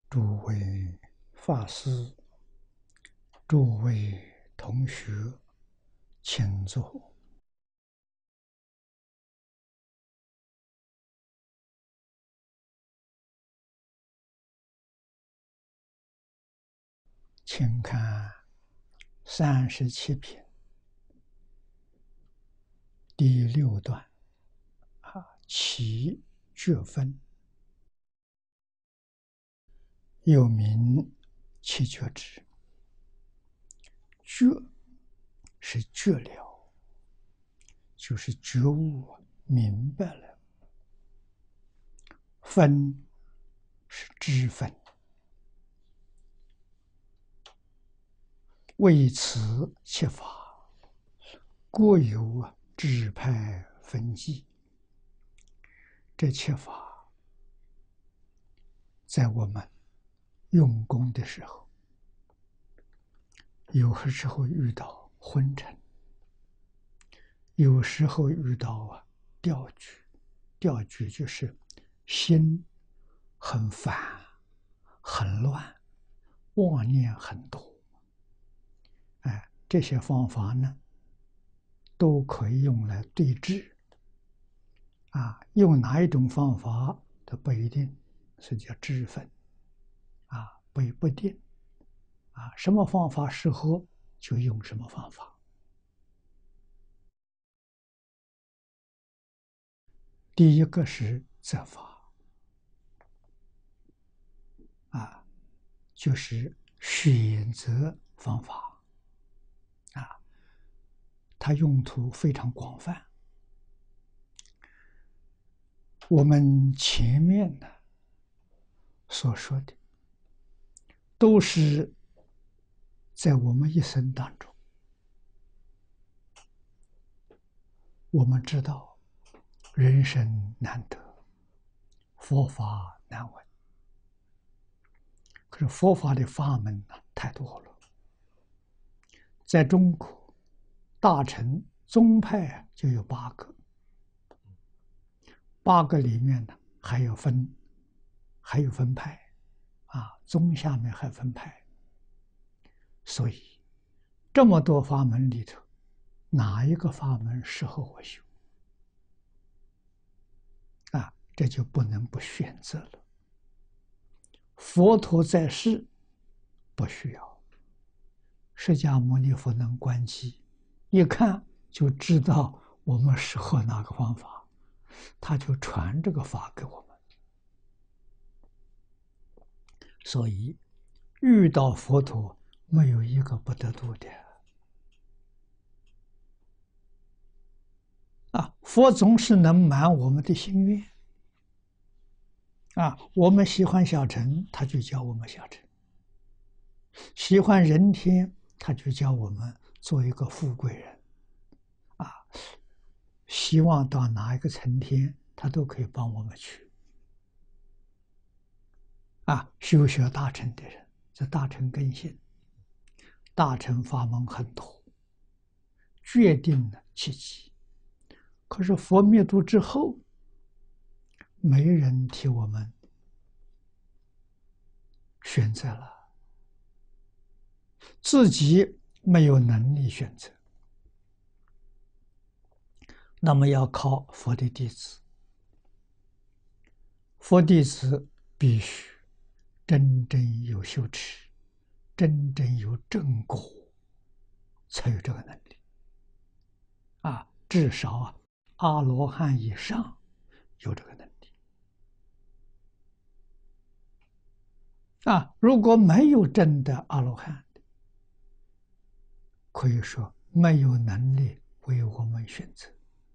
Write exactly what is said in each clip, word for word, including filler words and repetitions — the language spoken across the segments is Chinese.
诸位法师、诸位同学，请坐。请看三十七篇第六段啊，其觉分，又名其觉支。觉是觉了，就是觉悟明白了；分是知分。为此七法，各有支派分际。这七法在我们用功的时候，有的时候遇到昏沉，有时候遇到啊掉举。掉举就是心很烦、很乱，妄念很多。哎，这些方法呢，都可以用来对治。啊，用哪一种方法都不一定，是叫知分。啊，不不定。啊，什么方法适合就用什么方法。第一个是责法，啊，就是选择方法，啊，它用途非常广泛。我们前面呢所说的，都是在我们一生当中，我们知道人生难得，佛法难闻。可是佛法的法门呢太多了，在中国大乘宗派就有八个，八个里面呢还有分，还有分派，啊，宗下面还分派。所以这么多法门里头，哪一个法门适合我修？啊，这就不能不选择了。佛陀在世不需要，释迦牟尼佛能观机，一看就知道我们适合哪个方法，他就传这个法给我们。所以遇到佛陀，没有一个不得度的。啊，佛总是能满我们的心愿。啊，我们喜欢小乘，他就教我们小乘；喜欢人天，他就教我们做一个富贵人。啊，希望到哪一个层天，他都可以帮我们去。啊，修学大乘的人，这大乘根性，大乘法门很多，决定了契机。可是佛灭度之后，没人替我们选择了，自己没有能力选择，那么要靠佛的弟子。佛弟子必须真正有修持，真正有正果，才有这个能力。啊，至少啊，阿罗汉以上有这个能力。啊，如果没有真的阿罗汉，可以说没有能力为我们选择。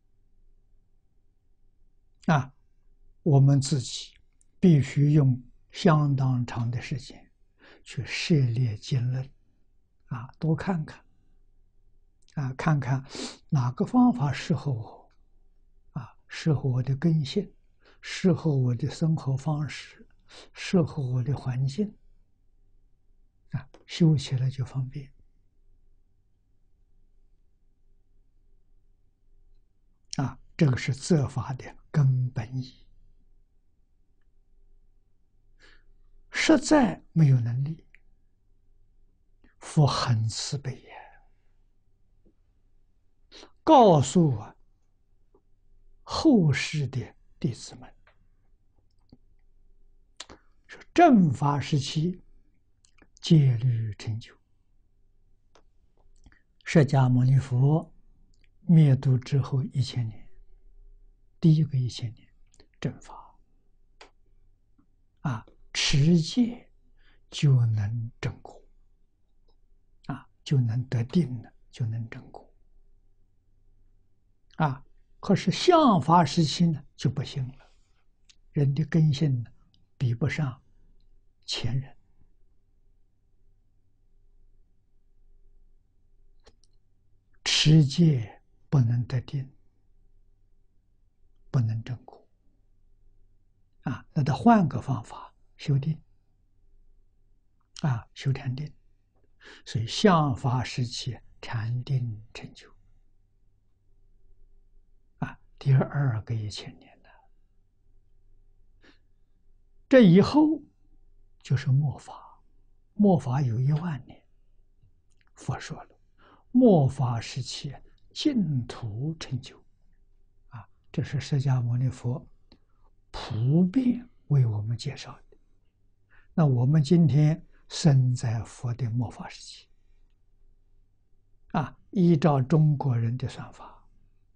啊，我们自己必须用相当长的时间去涉猎经论，啊，多看看，啊，看看哪个方法适合我，啊，适合我的根性，适合我的生活方式，适合我的环境，啊，修起来就方便。啊，这个是责法的根本意。 实在没有能力，佛很慈悲呀，告诉啊后世的弟子们，说正法时期戒律成就。释迦牟尼佛灭度之后一千年，第一个一千年，正法啊，持戒就能正果啊，就能得定了，就能正果啊。可是相法时期呢就不行了，人的根性呢比不上前人，持戒不能得定，不能正果啊，那得换个方法修定啊，修禅定。所以相法时期禅定成就啊，第二个一千年了。这以后就是末法，末法有一万年。佛说了，末法时期净土成就啊，这是释迦牟尼佛普遍为我们介绍的。那我们今天生在佛的末法时期啊，依照中国人的算法，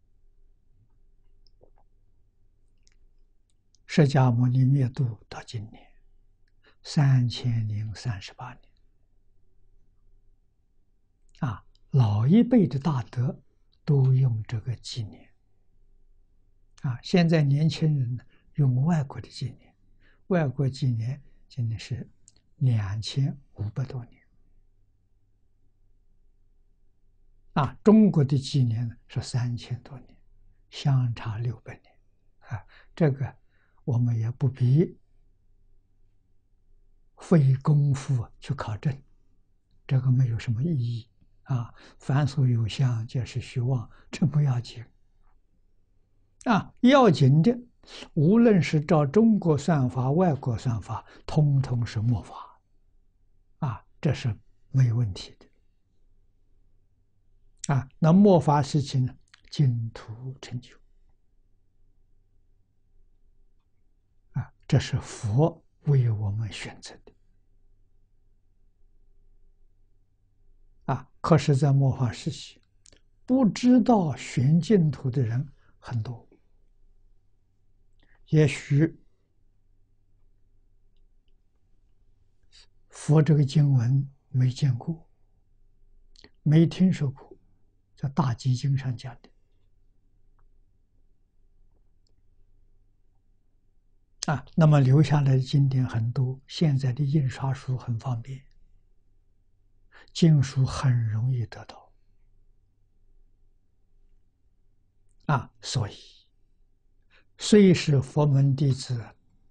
释迦牟尼灭度到今年三千零三十八年啊，老一辈的大德都用这个纪年啊，现在年轻人呢用外国的纪年，外国纪年今年是两千五百多年啊，中国的纪年呢是三千多年，相差六百年啊，这个我们也不必费功夫去考证，这个没有什么意义啊。凡所有相，皆是虚妄，这不要紧啊。要紧的，无论是照中国算法、外国算法，通通是末法啊，这是没有问题的啊。那末法时期呢，净土成就啊，这是佛为我们选择的啊。可是，在末法时期，不知道寻净土的人很多，也许佛这个经文没见过，没听说过，在大集经上讲的啊。那么留下来的经典很多，现在的印刷书很方便，经书很容易得到啊。所以，虽是佛门弟子，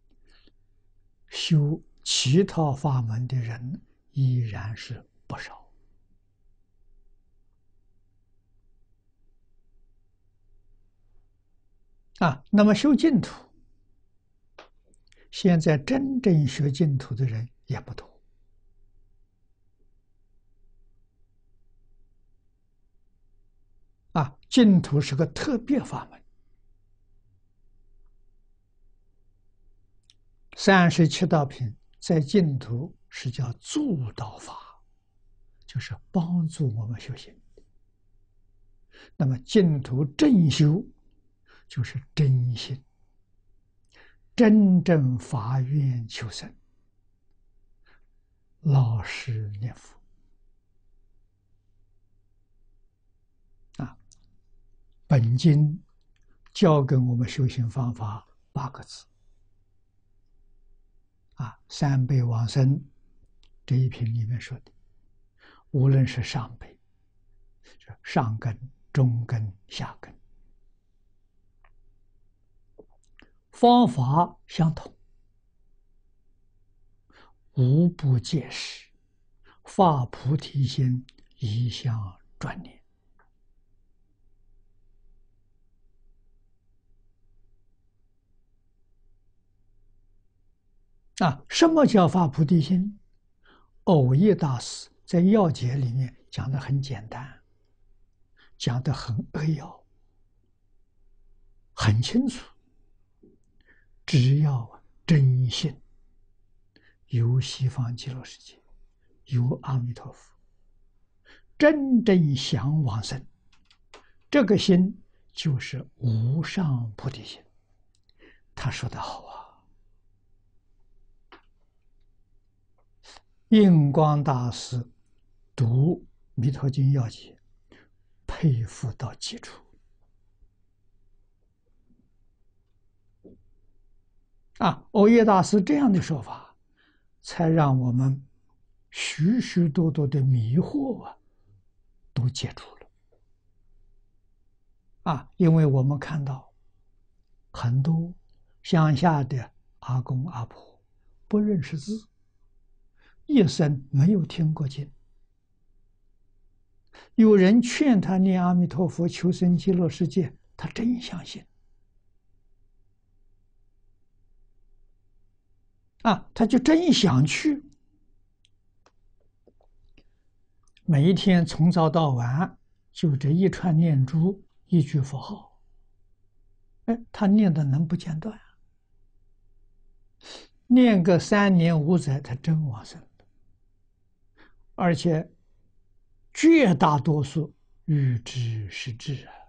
修其他法门的人依然是不少啊。那么修净土，现在真正学净土的人也不多啊。净土是个特别法门，三十七道品在净土是叫助道法，就是帮助我们修行。那么净土正修就是真心，真正发愿求生，老实念佛啊。本经教给我们修行方法八个字啊，三辈往生这一品里面说的，无论是上辈，上根、中根、下根，方法相同，无不戒识，发菩提心，一向专念啊，什么叫发菩提心？藕益大师在要解里面讲的很简单，讲的很扼要，很清楚。只要真心，有西方极乐世界，有阿弥陀佛，真正想往生，这个心就是无上菩提心。他说的好啊，印光大师读《弥陀经要解》，佩服到极处啊！欧耶大师这样的说法，才让我们许许多多的迷惑啊，都解除了啊！因为我们看到很多乡下的阿公阿婆不认识字，一生没有听过经，有人劝他念阿弥陀佛求生极乐世界，他真相信啊，他就真想去，每一天从早到晚就这一串念珠，一句佛号，哎，他念的能不间断？念个三年五载，他真往生了，而且绝大多数预知是智啊。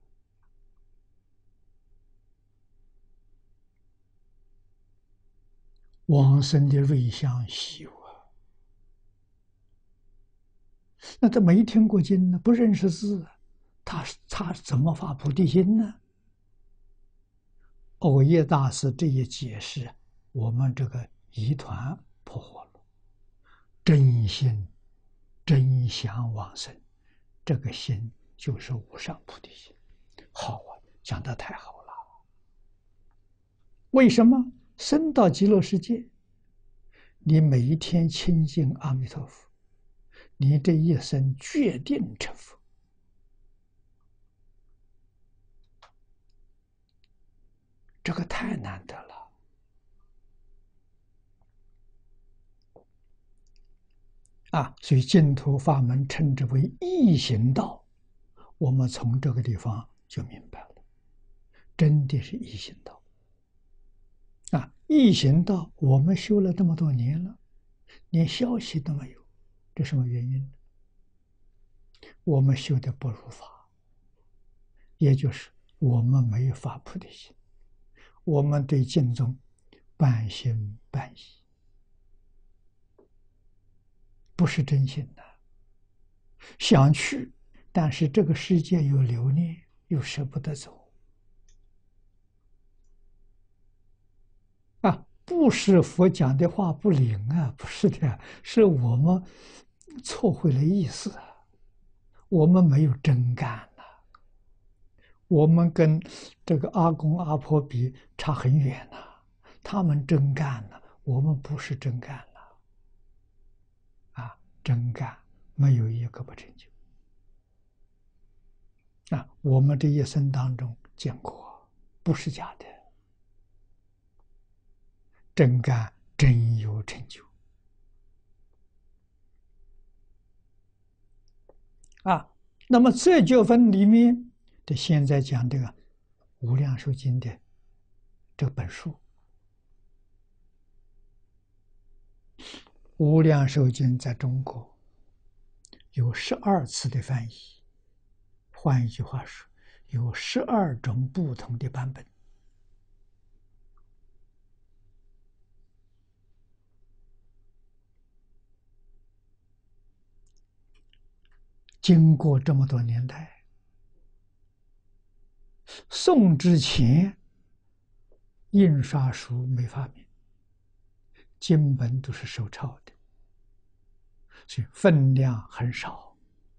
往生的瑞相稀有啊，那他没听过经呢，不认识字，他他怎么发菩提心呢？藕益大师这一解释，我们这个疑团破获了。真心真想往生，这个心就是无上菩提心。好啊，讲得太好了。为什么生到极乐世界，你每一天亲近阿弥陀佛，你这一生决定成佛。这个太难得了啊！所以净土法门称之为易行道，我们从这个地方就明白了，真的是易行道啊！易行道我们修了这么多年了，连消息都没有，这什么原因？我们修的不如法，也就是我们没有发菩提心，我们对经宗半信半疑，不是真心的。想去，但是这个世界有留恋，又舍不得走啊！不是佛讲的话不灵啊，不是的，是我们错会了意思啊，我们没有真干呐、啊，我们跟这个阿公阿婆比差很远呐、啊，他们真干了，我们不是真干了啊，真干没有一个不成就。啊，我们这一生当中见过，不是假的，真干真有成就啊。那么这九分里面的现在讲这个《无量寿经》的这本书，《无量寿经》在中国有十二次的翻译，换一句话说，有十二种不同的版本。经过这么多年代，宋之前印刷术没发明，经本都是手抄的，所以分量很少，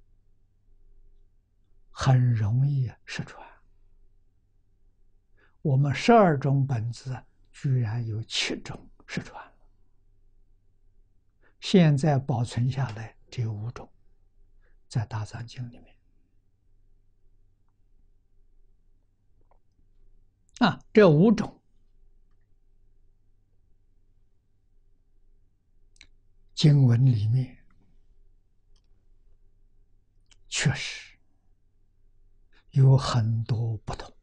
很容易失传。我们十二种本子居然有七种失传了，现在保存下来只有五种，在大藏经里面啊，这五种经文里面确实有很多不同，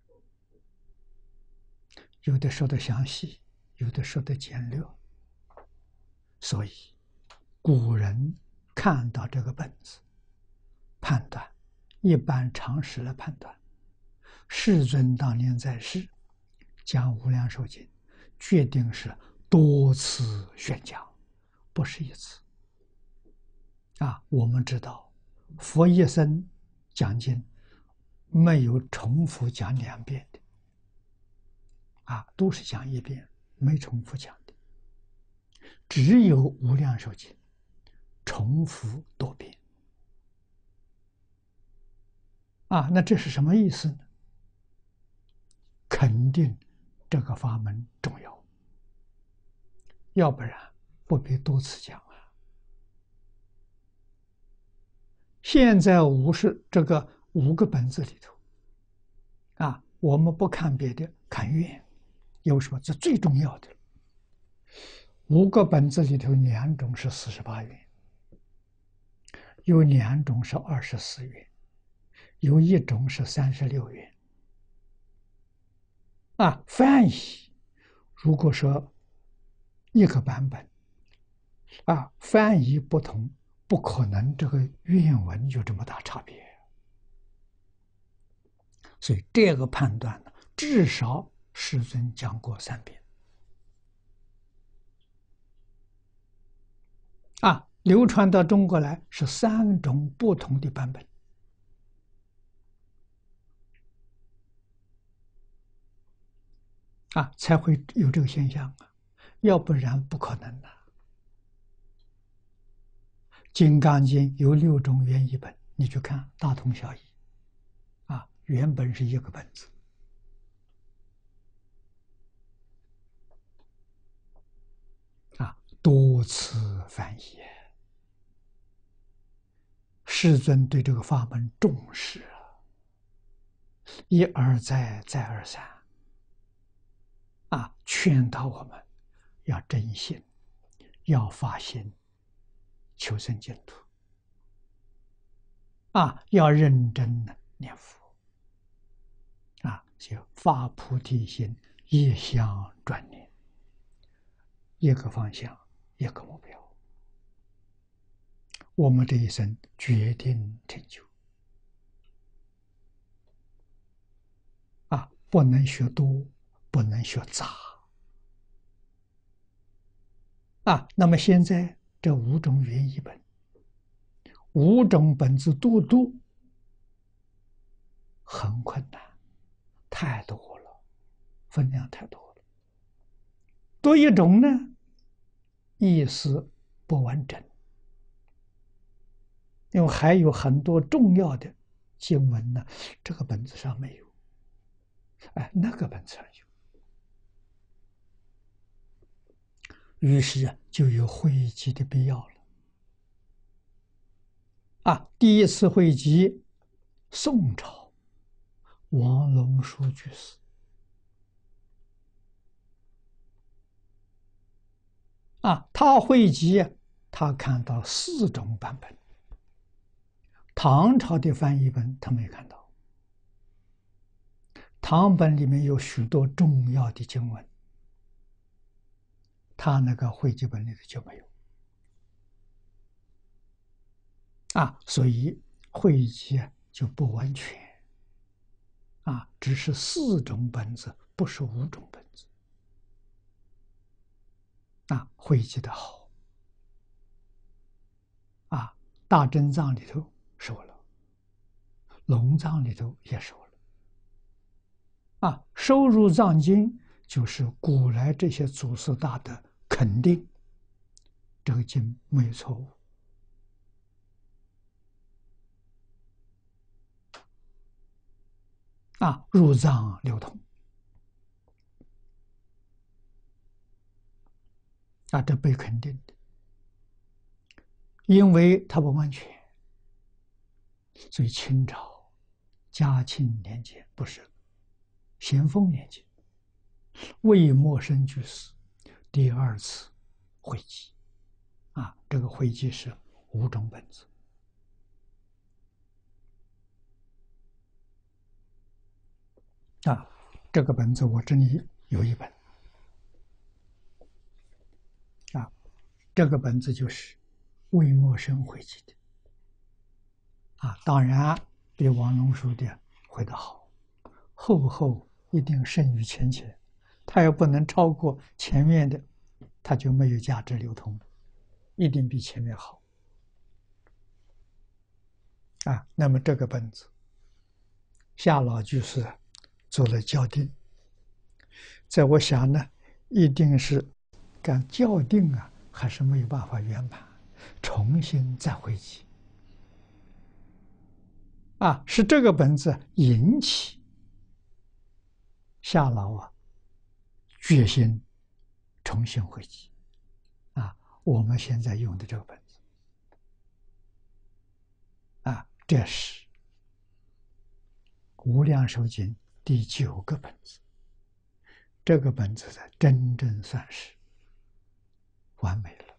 有的说的详细，有的说的简略，所以古人看到这个本子，判断，一般常识来判断，世尊当年在世讲《无量寿经》，决定是多次宣讲，不是一次。啊，我们知道，佛一生讲经没有重复讲两遍的，啊，都是讲一遍，没重复讲的。只有《无量寿经》重复多遍。啊，那这是什么意思呢？肯定这个法门重要，要不然不必多次讲啊。现在五十这个五个本子里头，啊，我们不看别的，看愿，有什么？这最重要的。五个本子里头，两种是四十八愿，有两种是二十四愿，有一种是三十六愿。啊，翻译如果说一个版本，啊，翻译不同，不可能这个愿文有这么大差别。所以这个判断呢，至少世尊讲过三遍。啊，流传到中国来是三种不同的版本。啊，才会有这个现象啊，要不然不可能的。《金刚经》有六种原译本，你去看，大同小异。啊，原本是一个本子。啊，多次翻译，世尊对这个法门重视啊，一而再，再而三。啊，劝导我们要真心，要发心求生净土。啊，要认真的念佛。啊，就发菩提心，一向专念，一个方向，一个目标。我们这一生决定成就。啊，不能学多，不能学杂。啊，那么现在这五种原译本，五种本子都读，很困难，太多了，分量太多了。多一种呢，意思不完整，因为还有很多重要的经文呢，这个本子上没有，哎，那个本子上有。于是就有汇集的必要了。啊，第一次汇集，宋朝王龙书居士。啊，他汇集，他看到四种版本。唐朝的翻译本他没看到，唐本里面有许多重要的经文，他那个汇集本里头就没有。啊，所以汇集就不完全。啊，只是四种本子，不是五种本子。啊，汇集的好。啊，大真藏里头收了，龙藏里头也收了。啊，收入藏经就是古来这些祖师大德肯定这个经没有错误。啊，入藏流通。啊，这被肯定的，因为它不完全，所以清朝嘉庆年间，不是咸丰年间，魏默生居士第二次汇集。 啊，这个会集是五种本子。啊，这个本子我这里有一本。啊，这个本子就是魏默生会集的。啊，当然比王龙书的会的好，厚厚一定胜于前前，它又不能超过前面的，它就没有价值流通，一定比前面好。啊，那么这个本子，夏老居士做了校订，在我想呢，一定是干校订啊，还是没有办法圆满，重新再回集。啊，是这个本子引起夏老啊决心重新回集。啊，我们现在用的这个本子，啊，这是《无量寿经》第九个本子。这个本子的真正算是完美了。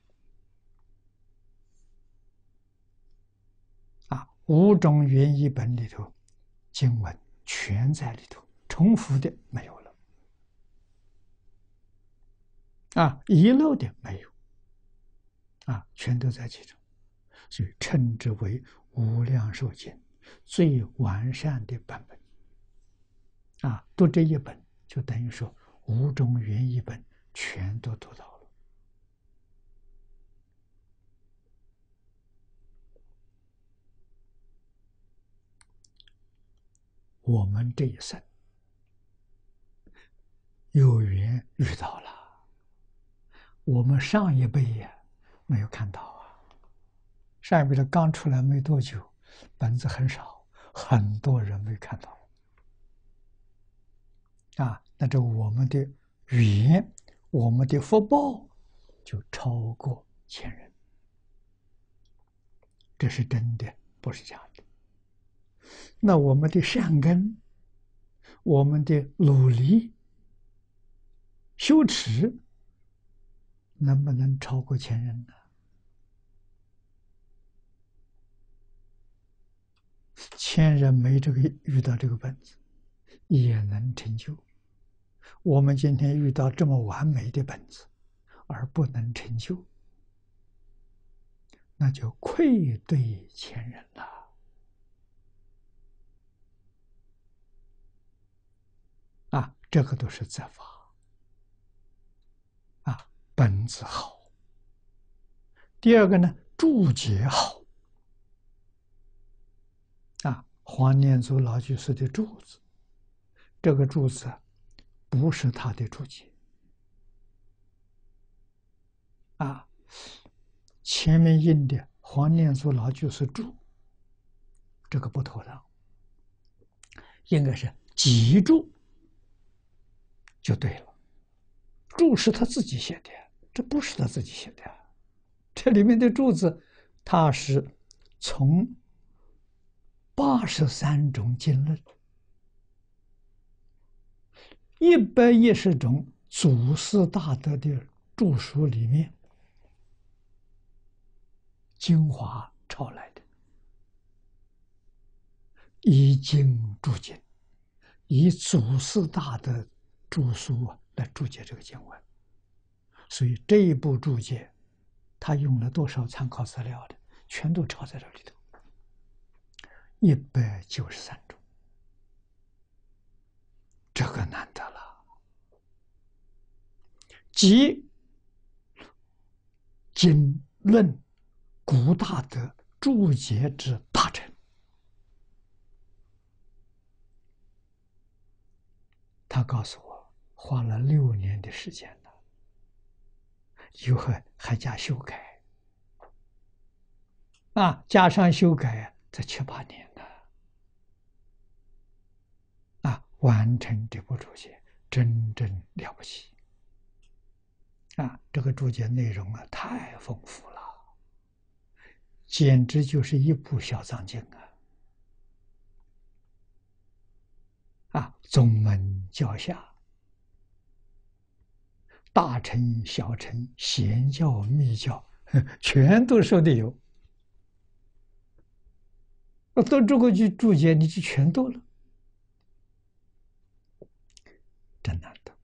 啊，五种原译本里头，经文全在里头，重复的没有了。啊，遗漏的没有。啊，全都在其中，所以称之为无量寿经最完善的版本。啊，读这一本就等于说五种原译本全都读到了。我们这一生有缘遇到了，我们上一辈呀没有看到啊。上一辈的刚出来没多久，本子很少，很多人没看到。啊，那这我们的缘，我们的福报就超过前人，这是真的，不是假的。那我们的善根，我们的努力修持，能不能超过前人呢？前人没这个遇到这个本子，也能成就。我们今天遇到这么完美的本子，而不能成就，那就愧对前人了。啊，这个都是责罚。啊，本子好。第二个呢，注解好。啊，黄念祖老居士的注子，这个注子不是他的注解。啊，前面印的黄念祖老居士注，这个不妥当，应该是集注就对了。注是他自己写的，这不是他自己写的。这里面的注字，他是从八十三种经论，一百一十种祖师大德的著书里面精华抄来的，以经注经，以祖师大德著书啊来注解这个经文。所以这一部注解，他用了多少参考资料的，全都抄在这里头，一百九十三种，这个难得了。即经论古大德注解之大成。他告诉我，花了六年的时间了，以后还加修改，啊，加上修改，这七八年了，啊，完成这部注解，真正了不起。啊，这个注解内容啊，太丰富了，简直就是一部小藏经啊！啊，宗门教下，大乘小乘，显教密教， 全都收的有。到这个去注解，你就全都了，真难得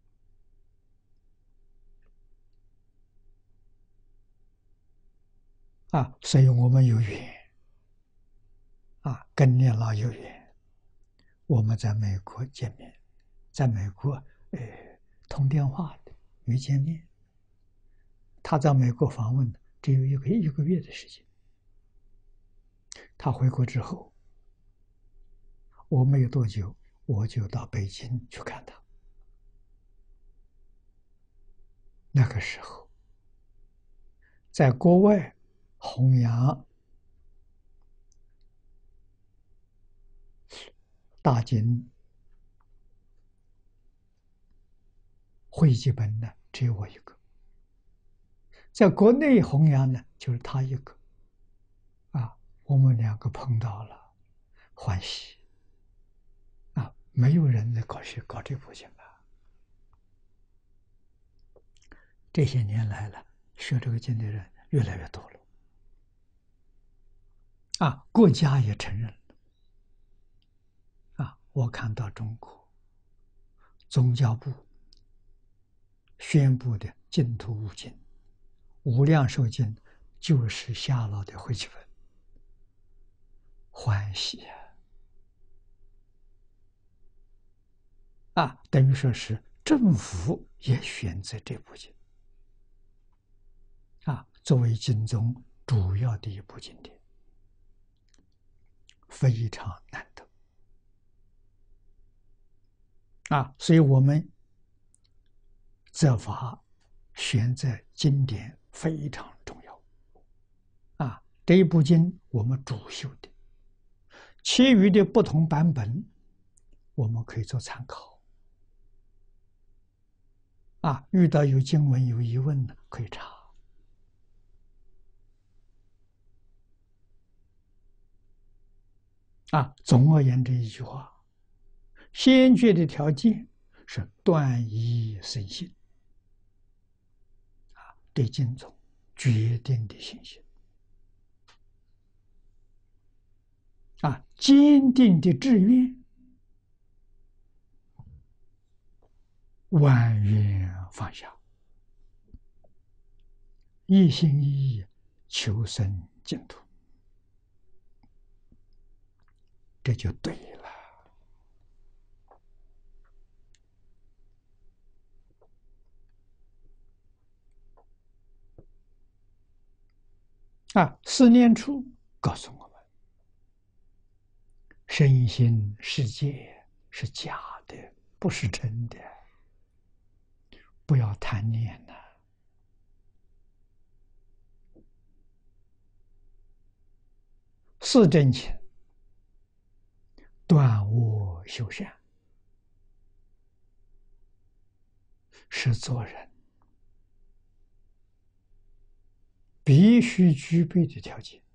啊！所以我们有缘啊，跟念老有缘，我们在美国见面，在美国呃通电话的没见面。他在美国访问只有一个一个月的时间，他回国之后，我没有多久，我就到北京去看他。那个时候，在国外弘扬大经汇集本呢，只有我一个。在国内弘扬呢，就是他一个。啊，我们两个碰到了，欢喜。啊，没有人来搞学搞这部经啊。这些年来了，学这个经的人越来越多了。啊，国家也承认了。啊，我看到中国宗教部宣布的净土五经、无量寿经，就是夏老的汇集本，欢喜啊！啊，等于说是政府也选择这部经，啊，作为经宗主要的一部经典，非常难得。啊，所以我们择法选择经典非常重要。啊，这一部经我们主修的，其余的不同版本我们可以做参考。啊，遇到有经文有疑问的可以查。啊，总而言之一句话，先决的条件是断疑生信。啊，对经宗决定的信心。啊，坚定的志愿，万缘放下，一心一意求生净土，这就对了。啊，四念处告诉我们，身心世界是假的，不是真的，不要贪念呐。四正勤，断恶修善，是做人必须具备的条件。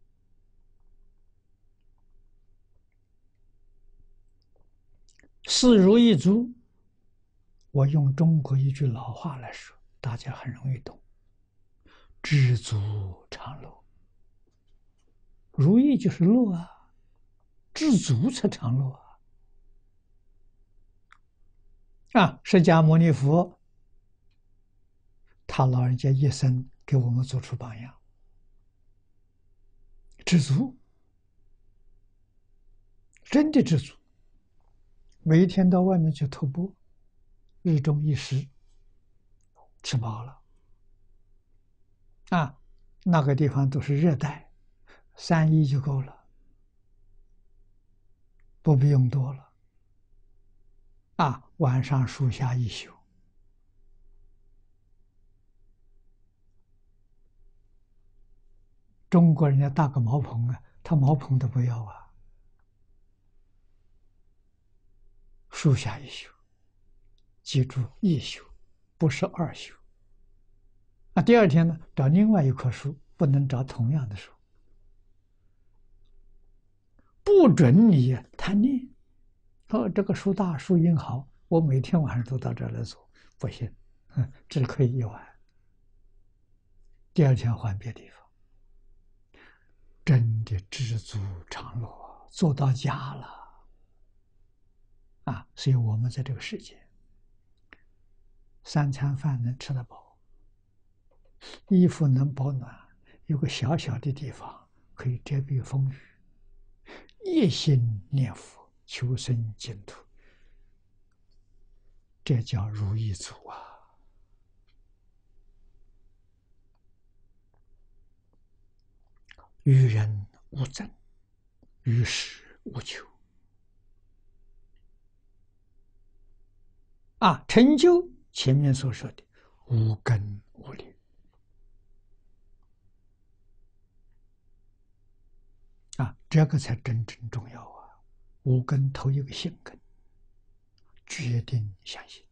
四如意足，我用中国一句老话来说，大家很容易懂：知足常乐。如意就是乐啊，知足才常乐啊！啊，释迦牟尼佛，他老人家一生给我们做出榜样，知足，真的知足。每一天到外面去徒步，日中一食，吃饱了。啊，那个地方都是热带，三衣就够了，不必用多了。啊，晚上树下一宿。中国人家搭个茅棚啊，他茅棚都不要啊，树下一宿。记住，一宿，不是二宿。啊，第二天呢，找另外一棵树，不能找同样的树，不准你贪念。哦，这个树大，树荫好，我每天晚上都到这儿来坐，不行，嗯，只可以一晚。 第二天换别地方，真的知足常乐，做到家了啊！所以我们在这个世界，三餐饭能吃得饱，衣服能保暖，有个小小的地方可以遮蔽风雨，一心念佛求生净土，这叫如意足啊！与人无争，与世无求啊！成就前面所说的无根无力啊，这个才真正重要啊！无根头一个性根，决定相信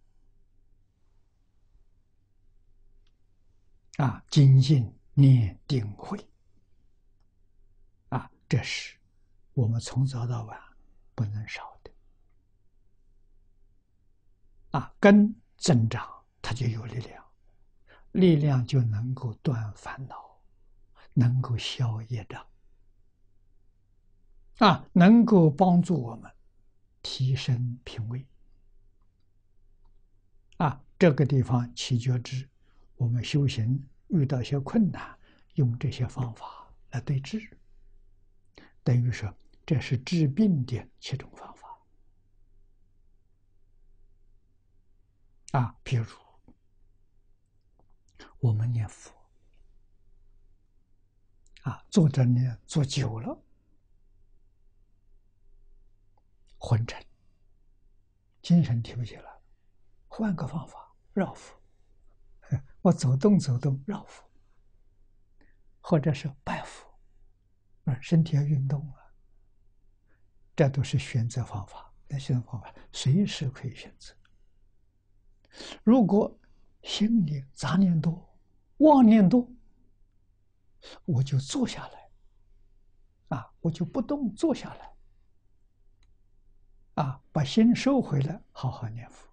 啊，精进念定慧啊，这是我们从早到晚不能少的啊。根增长，它就有力量，力量就能够断烦恼，能够消业障啊，能够帮助我们提升品位啊。这个地方起觉知，我们修行遇到一些困难，用这些方法来对治，等于说这是治病的七种方法啊。比如我们念佛啊，坐着念坐久了，昏沉，精神提不起来，换个方法绕佛，我走动走动绕佛，或者是拜佛，啊，身体要运动啊，这都是选择方法。那选择方法随时可以选择。如果心里杂念多、妄念多，我就坐下来，啊，我就不动，坐下来，啊，把心收回来，好好念佛，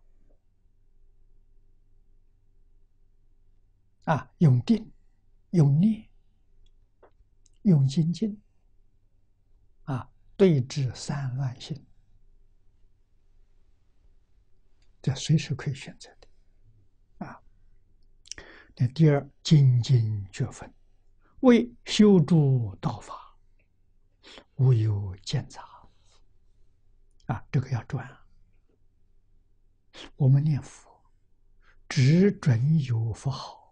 啊，用定，用念，用精进，啊，对治散乱心，这随时可以选择的，啊。那第二，精进觉分，为修诸道法，无有见杂，啊，这个要转。我们念佛，只准有佛号，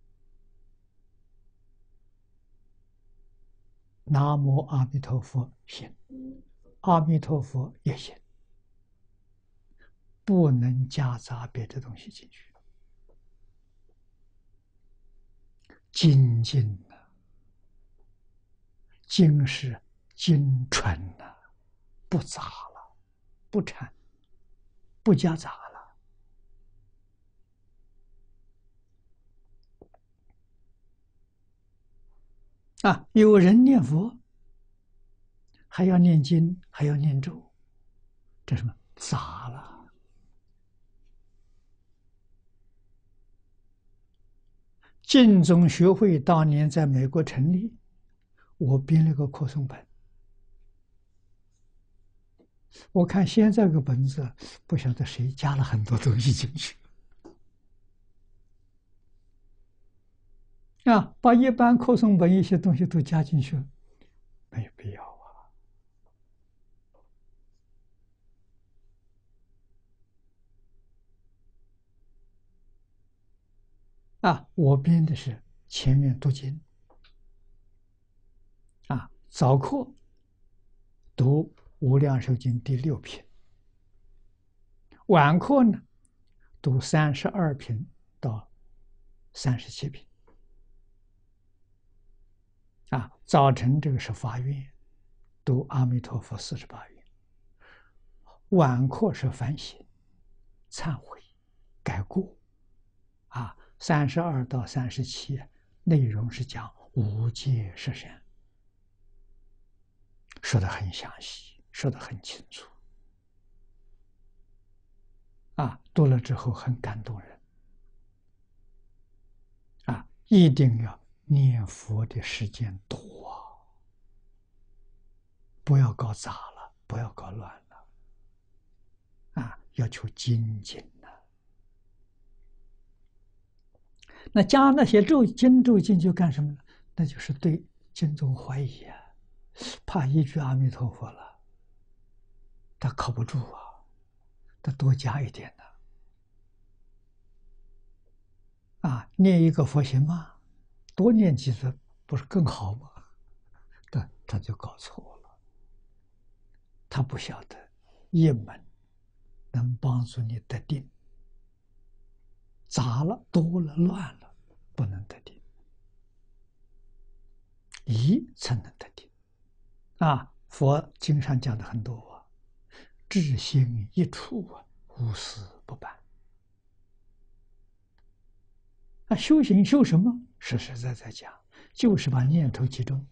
南无阿弥陀佛行，阿弥陀佛也行，不能夹杂别的东西进去。精进呢，精是精纯了，不杂了，不掺，不夹杂了。啊，有人念佛，还要念经，还要念咒，这什么杂了？净宗学会当年在美国成立，我编了个扩诵本。我看现在个本子，不晓得谁加了很多东西进去，啊，把一般扩诵本一些东西都加进去了，没有必要啊！啊，我编的是前面读经，啊，早课读《无量寿经》第六品，晚课呢读三十二品到三十七品。啊，早晨这个是发愿，读阿弥陀佛四十八愿；晚课是反省、忏悔、改过。啊，三十二到三十七内容是讲无戒十善，说的很详细，说的很清楚。啊，读了之后很感动人。啊，一定要念佛的时间多，不要搞杂了，不要搞乱了，啊，要求精进呐。那加那些咒经咒进去干什么呢？那就是对经中怀疑啊，怕一句阿弥陀佛了，他靠不住啊，他多加一点呢。啊，念一个佛行吗？多念几次不是更好吗？但他就搞错了，他不晓得一门能帮助你得定，杂了、多了、乱了，不能得定，一才能得定。啊，佛经上讲的很多啊，至心一处啊，无事不办。那修行修什么？实实在在讲，就是把念头集中。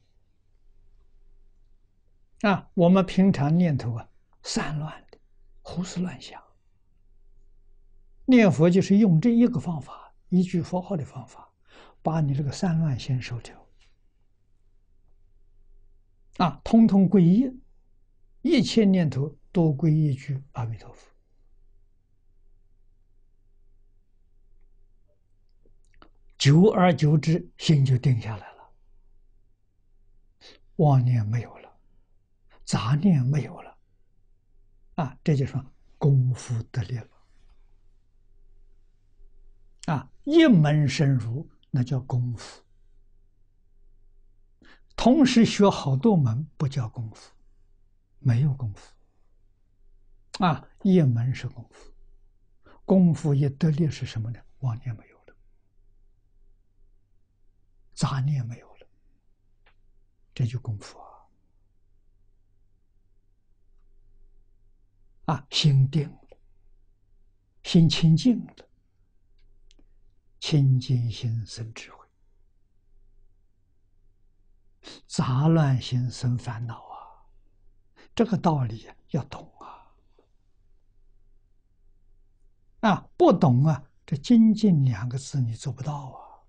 啊，我们平常念头啊，散乱的，胡思乱想。念佛就是用这一个方法，一句佛号的方法，把你这个散乱心收掉。啊，通通归一，一切念头都归一句阿弥陀佛。久而久之，心就定下来了，妄念没有了，杂念没有了，啊，这就说功夫得力了。啊，一门深入，那叫功夫。同时学好多门，不叫功夫，没有功夫。啊，一门是功夫，功夫一得力是什么呢？妄念没有了，杂念没有了，这就功夫啊！啊，心定了，心清净了，清净心生智慧，杂乱心生烦恼啊！这个道理要懂啊！啊，不懂啊，这精进两个字你做不到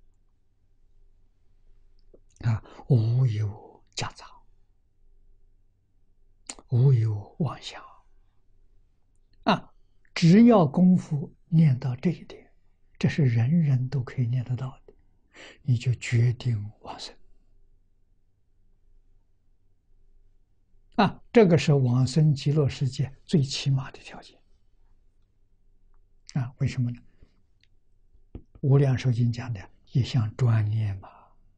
啊！啊，无有夹杂，无有妄想啊！只要功夫念到这一点，这是人人都可以念得到的，你就决定往生啊！这个是往生极乐世界最起码的条件啊！为什么呢？无量寿经讲的一项专念嘛，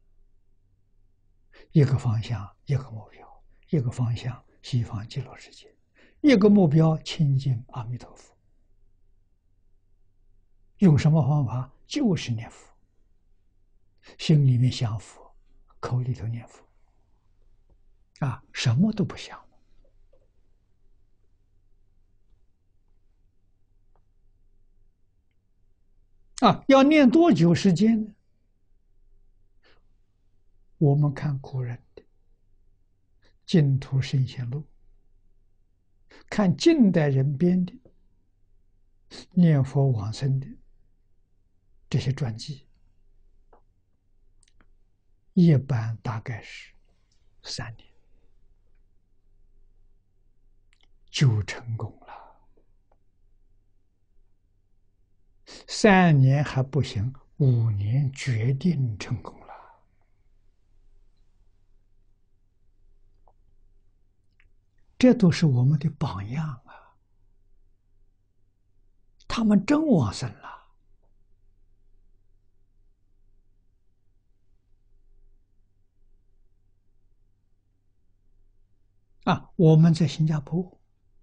一个方向，一个目标，一个方向西方极乐世界，一个目标亲近阿弥陀佛。用什么方法？就是念佛，心里面想佛，口里头念佛，啊，什么都不想。啊，要念多久时间呢？我们看古人的《净土圣贤录》，看近代人编的念佛往生的这些传记，一般大概是三年就成功了。三年还不行，五年决定成功了。这都是我们的榜样啊！他们真往生了。啊，我们在新加坡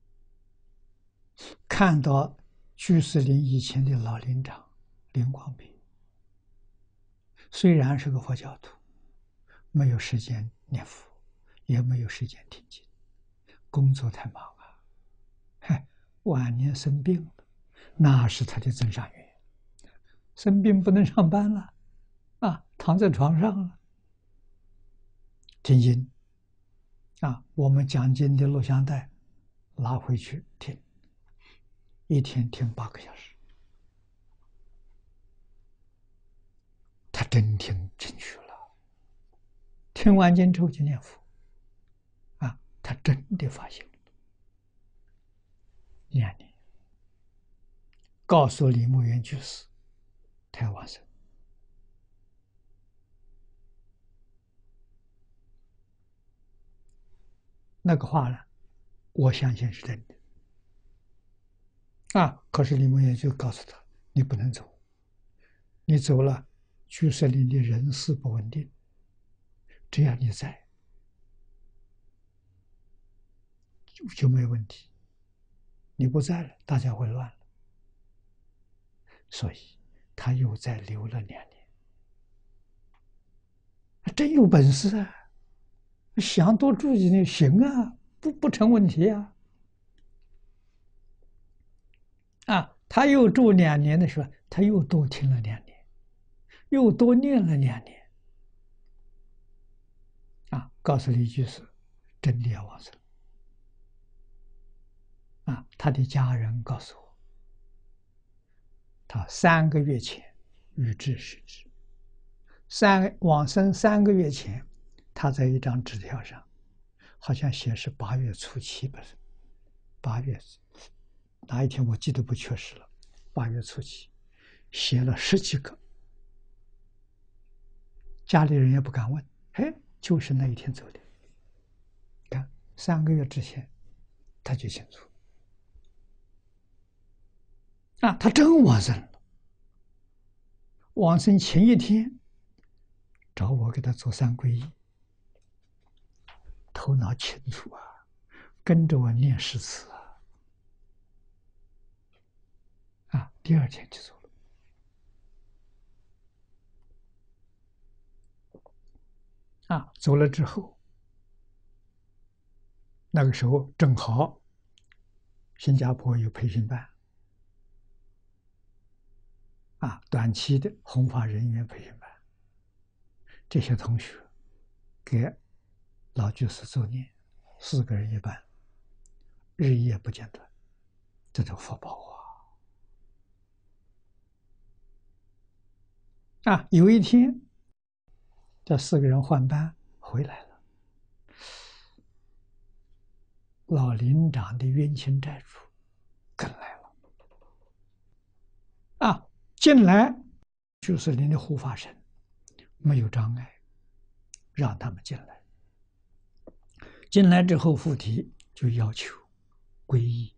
看到居士林以前的老林长林光比，虽然是个佛教徒，没有时间念佛，也没有时间听经，工作太忙啊，嗨，晚年生病了，那是他的增上缘。生病不能上班了，啊，躺在床上了，听经。啊，我们讲经的录像带拿回去听，一天听八个小时，他真听进去了。 听完经之后就念佛，啊，他真的发现了，念念，告诉李牧原居士，他要往生。那个话呢，我相信是真的。啊，可是李牧原就告诉他，你不能走，你走了，居士林的人事不稳定，只要你在，就就没问题。你不在了，大家会乱了。所以他又再留了两年，真有本事啊！想多住几年行啊，不不成问题啊。啊，他又住两年的时候，他又多听了两年，又多念了两年。啊，告诉李居士，真的要往生。啊，他的家人告诉我，他三个月前预知时至，三往生三个月前，他在一张纸条上，好像写是八月初七，不是八月哪一天我记得不确实了，八月初七，写了十几个，家里人也不敢问，哎，就是那一天走的。看三个月之前，他就清楚。啊，他真往生了。往生前一天，找我给他做三皈依，头脑清楚啊，跟着我念十次啊，啊，第二天就走了。啊，走了之后，那个时候正好新加坡有培训班。啊，短期的弘法人员培训班，这些同学给老居士做念，四个人一班，日夜不间断，这叫福报啊！啊，有一天，这四个人换班回来了，老林长的冤亲债主跟来了，啊，进来就是您的护法神，没有障碍，让他们进来。进来之后，附体就要求皈依，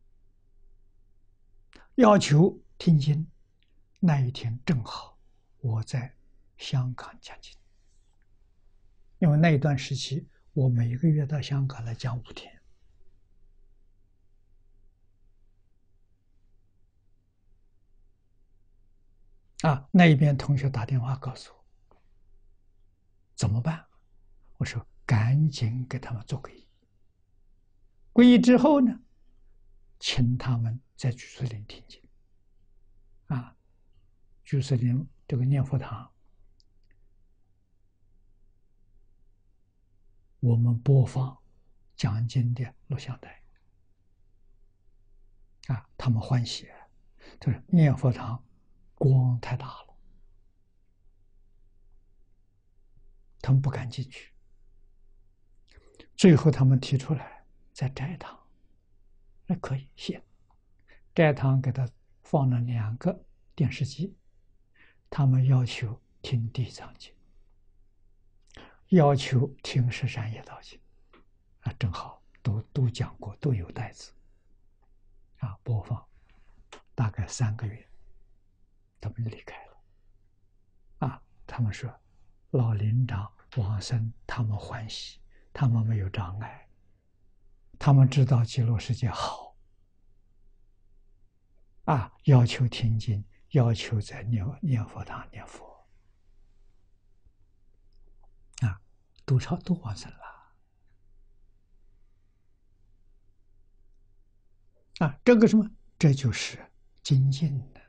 要求听经。那一天正好我在香港讲经，因为那一段时期我每个月到香港来讲五天。啊，那一边同学打电话告诉我怎么办，我说赶紧给他们做皈依。皈依之后呢，请他们在居士林听经。啊，居士林这个念佛堂，我们播放讲经的录像带。啊，他们欢喜，就是念佛堂光太大了，他们不敢进去。最后他们提出来在斋堂，那可以行。斋堂给他放了两个电视机，他们要求听《地藏经》，要求听《十善业道经》，啊，正好都都讲过，都有带子，啊，播放大概三个月，他们就离开了。啊，他们说老林长往生，他们欢喜，他们没有障碍，他们知道极乐世界好。啊，要求听经，要求在念念佛堂念佛，啊，都超都往生了。啊，这个什么，这就是精进的。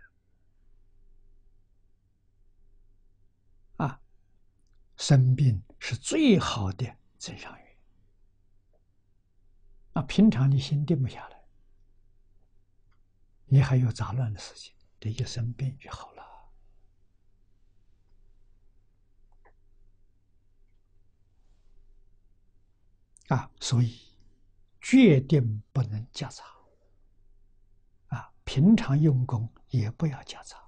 啊，生病是最好的增上缘。啊，平常你心定不下来，你还有杂乱的事情，这一生病就好了。 啊，所以决定不能夹杂啊，平常用功也不要夹杂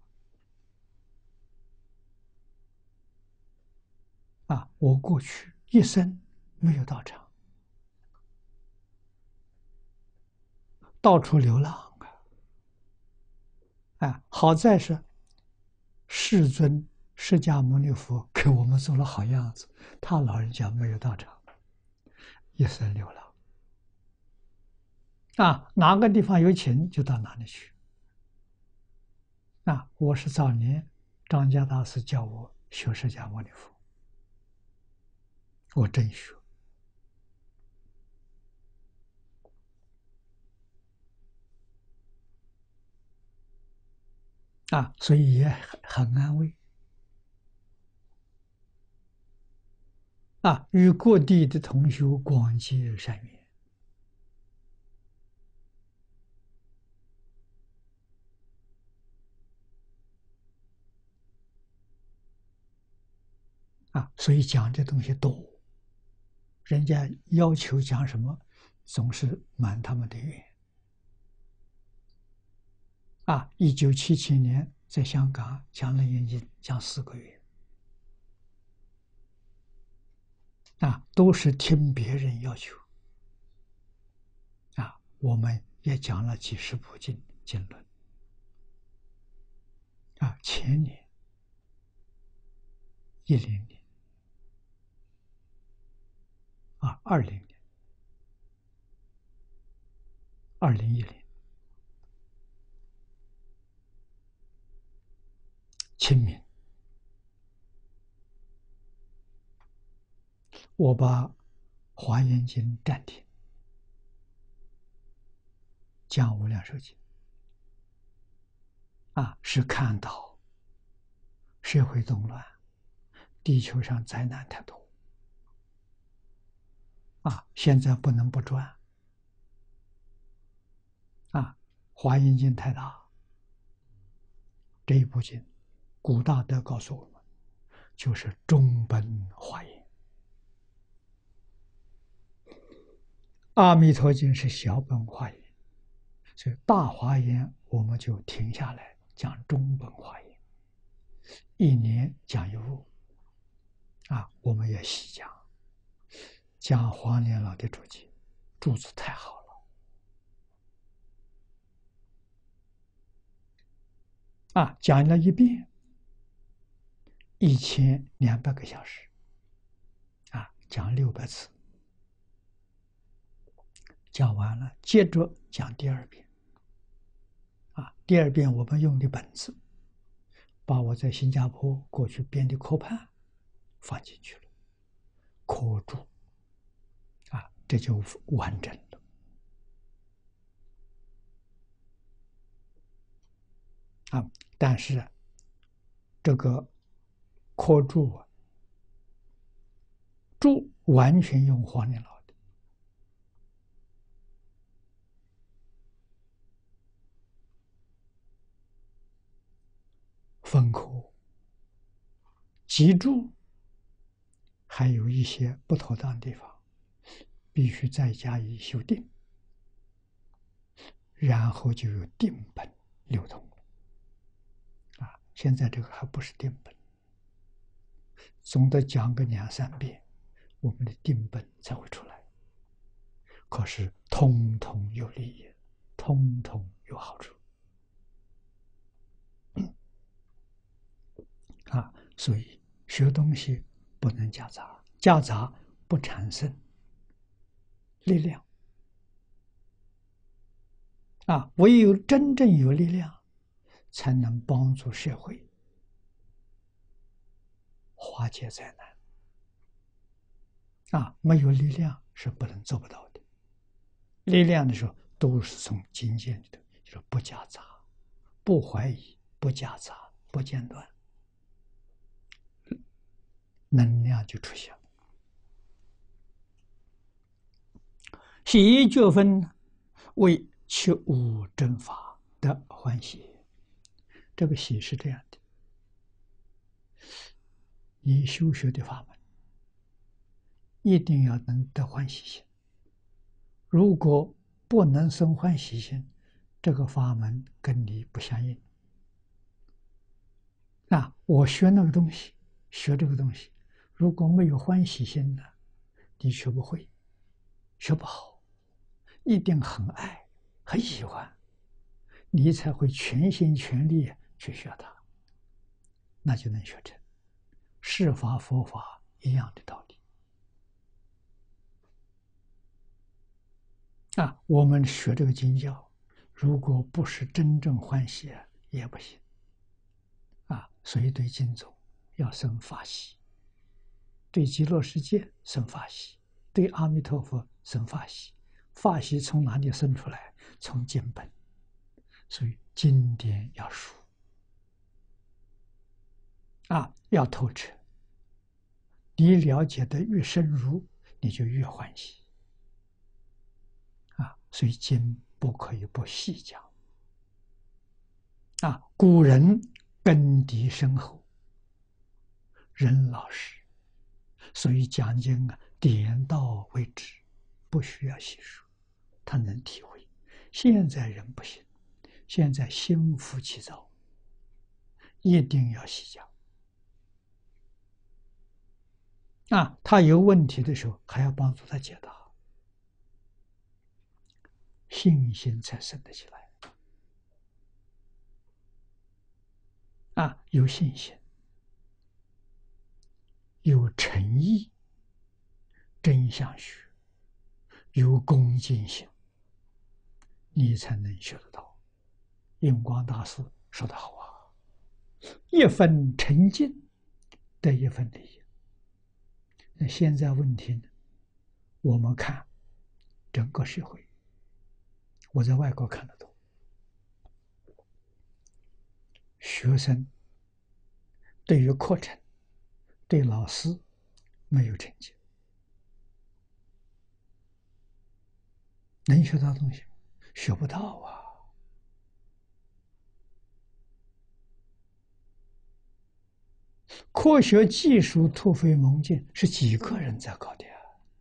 啊。我过去一生没有道场，到处流浪啊，啊，好在是世尊释迦牟尼佛给我们做了好样子，他老人家没有道场，一生流浪啊，哪个地方有请就到哪里去。啊，我是早年张家大师教我学释迦牟尼佛，我真学啊，所以也很很安慰啊，与各地的同学广结善缘啊，所以讲这东西多，人家要求讲什么，总是满他们的愿啊。一九七七年在香港讲楞严经讲四个月啊，都是听别人要求啊，我们也讲了几十部经经论啊，前年一零年啊，二零年二零一零清明，我把华严经暂停，讲无量寿经啊，是看到社会动乱，地球上灾难太多啊，现在不能不转啊。华严经太大，这一部经，古大德告诉我们，就是中本华严。阿弥陀经是小本华严，所以大华严我们就停下来讲中本华严，一年讲一部啊，我们也细讲，讲黄年老的注解，注子太好了啊，讲了一遍，一千两百个小时啊，讲六百次，讲完了，接着讲第二遍啊，第二遍我们用的本子，把我在新加坡过去编的课判放进去了，课注啊，这就完整了啊。但是这个课注啊，注完全用黄年老的分课集注，还有一些不妥当的地方，必须再加以修订，然后就有定本流通了啊。现在这个还不是定本，总得讲个两三遍，我们的定本才会出来。可是通通有利益，通通有好处啊！所以学东西不能夹杂，夹杂不产生力量啊！唯有真正有力量，才能帮助社会化解灾难啊！没有力量是不能做不到的。力量的时候，都是从经验里头，就是不夹杂、不怀疑、不夹杂、不间断，能量就出现了。喜觉分为其无正法的欢喜，这个喜是这样的：你修学的法门， 一定要能得欢喜心。如果不能生欢喜心，这个法门跟你不相应。啊，我学那个东西，学这个东西，如果没有欢喜心呢，你学不会，学不好，一定很爱，很喜欢，你才会全心全力去学它，那就能学成。是法佛法一样的道理。啊，我们学这个经教，如果不是真正欢喜也不行。啊，所以对经宗要生法喜，对极乐世界生法喜，对阿弥陀佛生法喜。法喜从哪里生出来？从经本。所以经典要熟，啊，要透彻。你了解的越深入，你就越欢喜。啊，所以经不可以不细讲。啊，古人根底深厚，人老实，所以讲经啊，点到为止，不需要细说，他能体会。现在人不行，现在心浮气躁，一定要细讲。啊，他有问题的时候，还要帮助他解答，信心才生得起来。啊，有信心，有诚意，真相学，有恭敬心，你才能学得到。印光大师说得好啊，一分诚敬得一分利益。那现在问题呢？我们看整个社会，我在外国看得多，学生对于课程、对老师没有成见，能学到东西吗？学不到啊。科学技术突飞猛进，是几个人在搞的呀？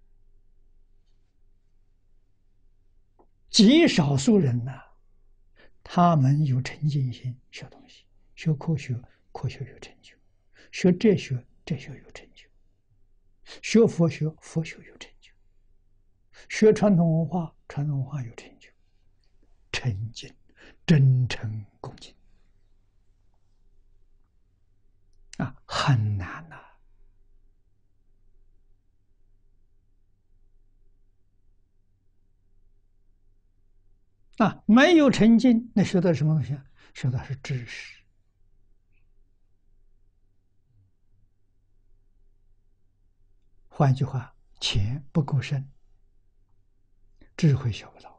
极少数人呐、啊，他们有沉浸心学东西，学科学，科学有成就；学哲学，哲学有成就；学佛学，佛学有成就；学传统文化，传统文化有成就。沉静，真诚恭敬啊，很难呐、啊。啊，没有沉静，那学的什么东西啊？学的是知识。换句话，钱不够深，智慧学不到。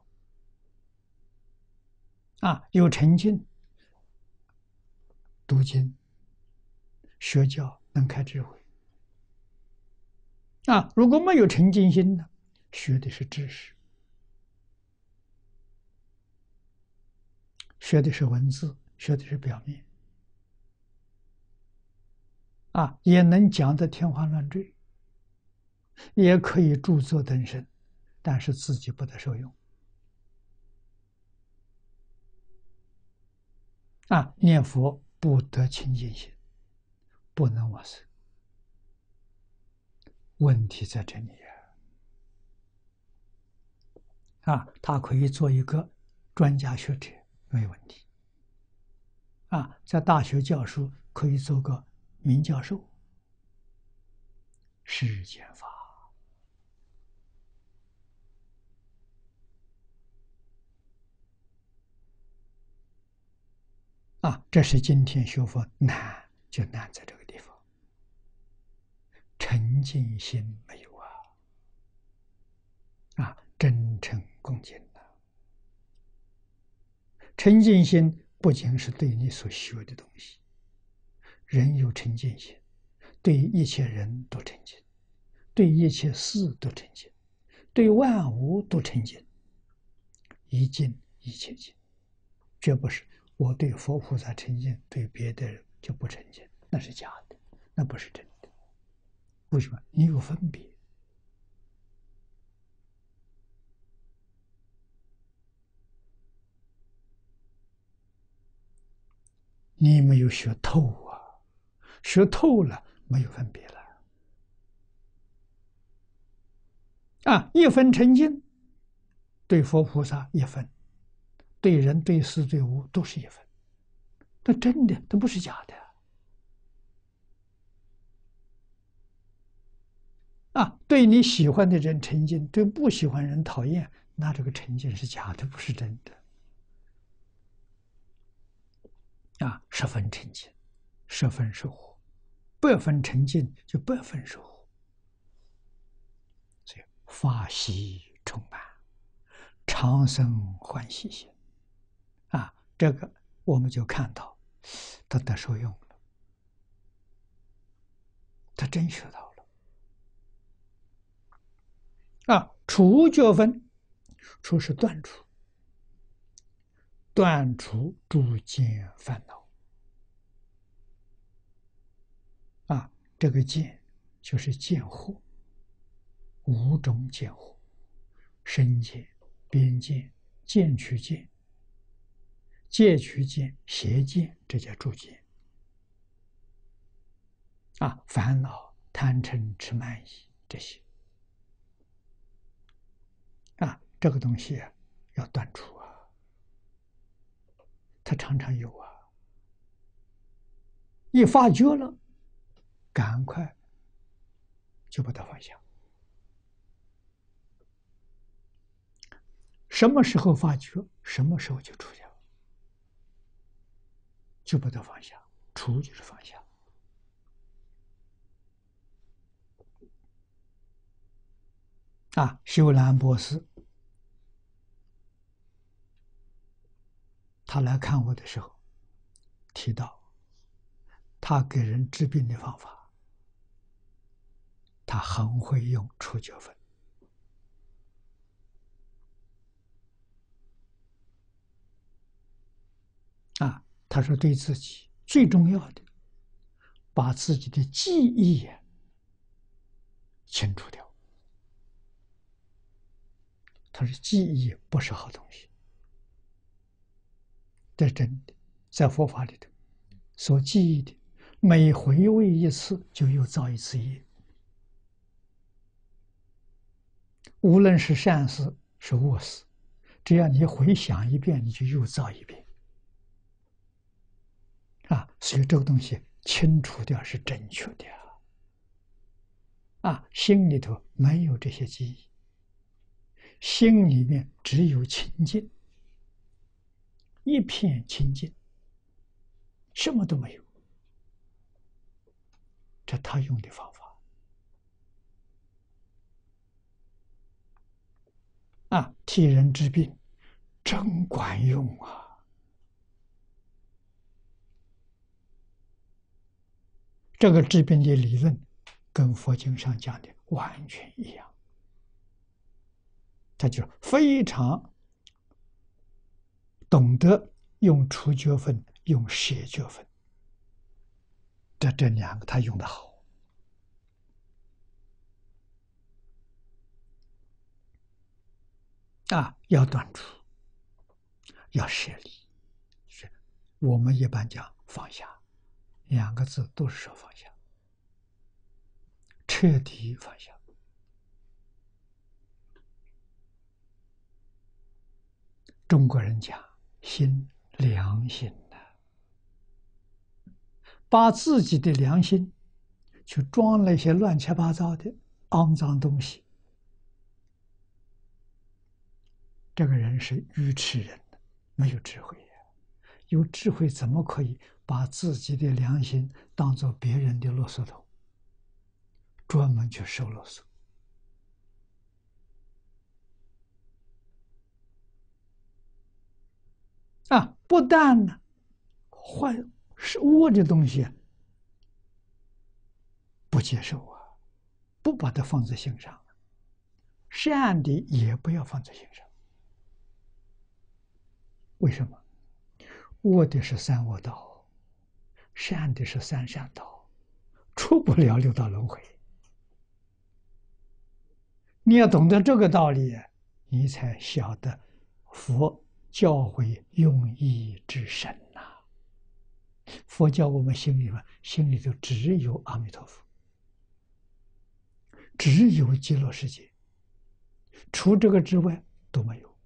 啊，有沉静，读经、学教能开智慧。啊，如果没有沉静心呢，学的是知识，学的是文字，学的是表面。啊，也能讲得天花乱坠，也可以著作登身，但是自己不得受用。啊，念佛不得清净心，不能往生。问题在这里呀！啊，他可以做一个专家学者，没问题。啊，在大学教书可以做个名教授，世间法。啊，这是今天学佛难，就难在这个地方，沉静心没有啊！啊，真诚恭敬的沉静心，不仅是对你所学的东西，人有沉静心，对一切人都沉静，对一切事都沉静，对万物都沉静，一静一切静，绝不是我对佛菩萨沉静，对别的人就不沉静，那是假的，那不是真的。为什么？你有分别你没有学透啊，学透了没有分别了啊！一分沉静，对佛菩萨一分，对人对事对物都是一分，这真的，这不是假的啊！对你喜欢的人沉静，对不喜欢人讨厌，那这个沉静是假的，不是真的啊！十分沉静，十分守护，百分沉静就百分守护，所以法喜充满，长生欢喜心啊！这个我们就看到他得受用了，他真学到了啊！除觉分，除是断除，断除诸见烦恼啊！这个见就是见惑，五种见惑：身见、边见、见取见、戒取见、邪见，这叫诸见啊！烦恼、贪嗔痴慢疑这些啊，这个东西要断除啊，它常常有啊，一发觉了，赶快就把它放下。什么时候发觉，什么时候就除掉，就把它放下。除就是放下啊。修兰博士他来看我的时候提到，他给人治病的方法，他很会用除觉分啊。他说对自己最重要的，把自己的记忆清除掉。他说记忆不是好东西，这真的，在佛法里头所记忆的，每回味一次就又造一次业，无论是善事是恶事，只要你回想一遍，你就又造一遍啊。所以这个东西清除掉是正确的啊，啊，心里头没有这些记忆，心里面只有清净，一片清净，什么都没有。这他用的方法啊，替人治病真管用啊！这个治病的理论跟佛经上讲的完全一样，他就非常懂得用除觉分，用舍觉分，这这两个他用的好啊！要断除，要舍离，是我们一般讲放下，两个字都是说放下，彻底放下。中国人讲心，良心的，把自己的良心去装了一些乱七八糟的肮脏东西，这个人是愚痴人，没有智慧。有智慧怎么可以把自己的良心当作别人的垃圾桶，专门去收垃圾啊？不但呢，坏是恶的东西不接受啊，不把它放在心上，善的也不要放在心上。为什么？恶的是三恶道，善的是三善道，出不了六道轮回。你要懂得这个道理，你才晓得佛教诲用意之深呐、啊！ 佛教我们心里面，心里头只有阿弥陀佛，只有极乐世界，除这个之外都没有。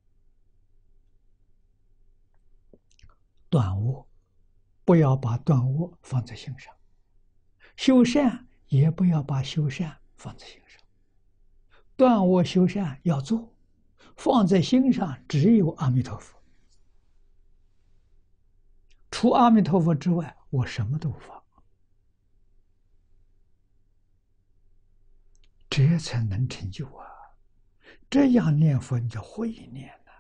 断我，不要把断我放在心上；修善也不要把修善放在心上。断我修善要做，放在心上只有阿弥陀佛，除阿弥陀佛之外，我什么都无法。这才能成就啊！这样念佛，你叫会念呐！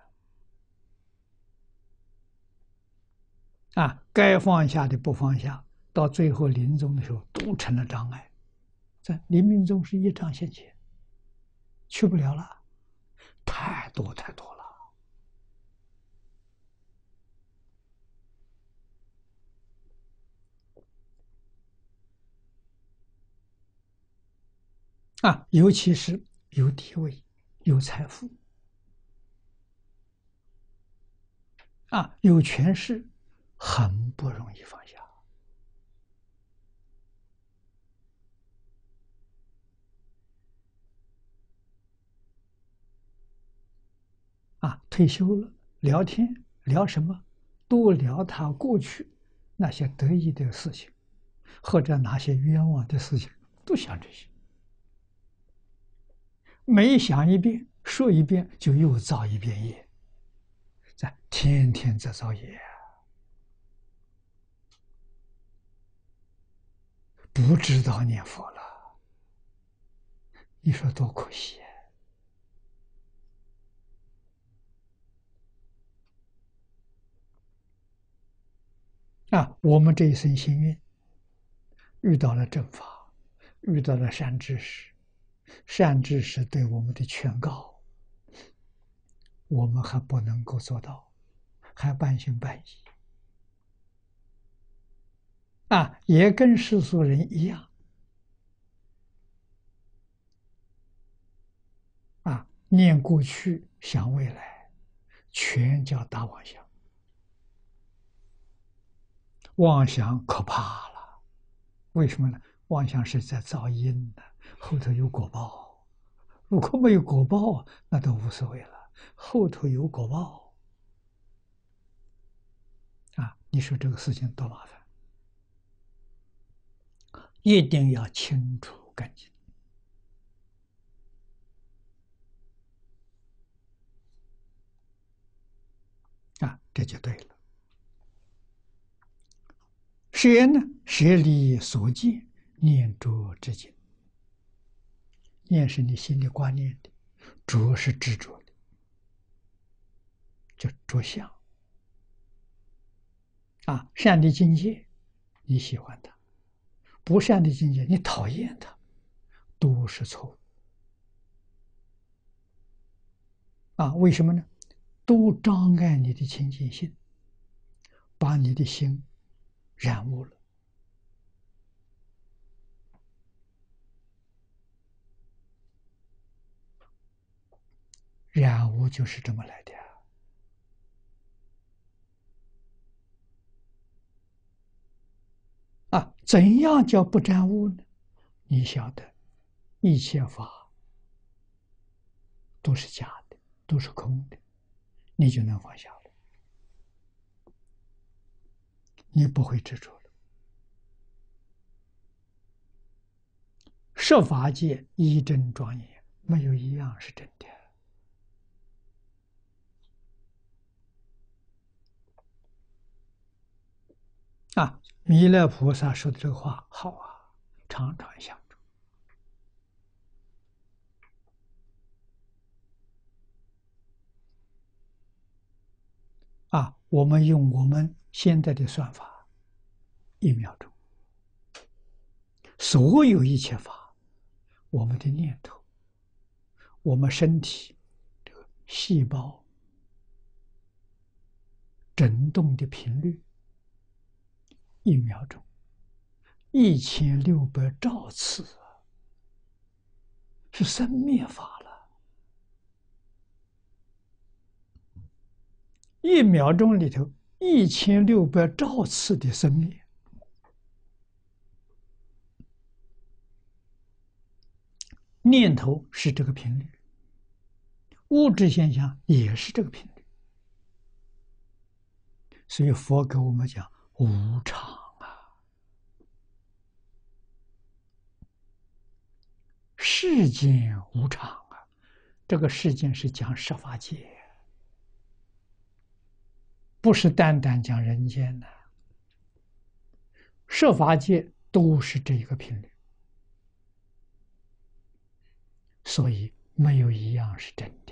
啊，该放下的不放下，到最后临终的时候都成了障碍。在临命终是一障现前，去不了了，太多太多了。啊，尤其是有地位、有财富，啊，有权势，很不容易放下。啊，退休了，聊天聊什么？多聊他过去那些得意的事情，或者那些冤枉的事情，都想这些。每想一遍，说一遍，就又造一遍业，在天天在造业，不知道念佛了，你说多可惜啊！啊，我们这一生幸运，遇到了正法，遇到了善知识，善知识对我们的劝告，我们还不能够做到，还半信半疑啊，也跟世俗人一样啊，念过去想未来，全叫大妄想。妄想可怕了，为什么呢？妄想是在造因的，后头有果报。如果没有果报，那都无所谓了。后头有果报啊，你说这个事情多麻烦，一定要清楚干净啊，这就对了。舍呢？舍离所见，念着之境。念是你心里挂念的，着是执着的，叫着相。啊，善的境界，你喜欢它；不善的境界，你讨厌它，都是错误。啊，为什么呢？都障碍你的清净心，把你的心染污了。染污就是这么来的啊！怎样叫不沾污呢？你晓得，一切法都是假的，都是空的，你就能放下了，你不会执着了。设法界一真庄严，没有一样是真的。啊，弥勒菩萨说的这个话好啊，常常想着。啊，我们用我们现在的算法，一秒钟，所有一切法，我们的念头，我们身体这个细胞振动的频率，一秒钟一千六百兆次，是生灭法了。一秒钟里头一千六百兆次的生灭，念头是这个频率，物质现象也是这个频率，所以佛给我们讲无常啊，世间无常啊，这个世间是讲十法界，不是单单讲人间的，十法界都是这一个频率，所以没有一样是真的。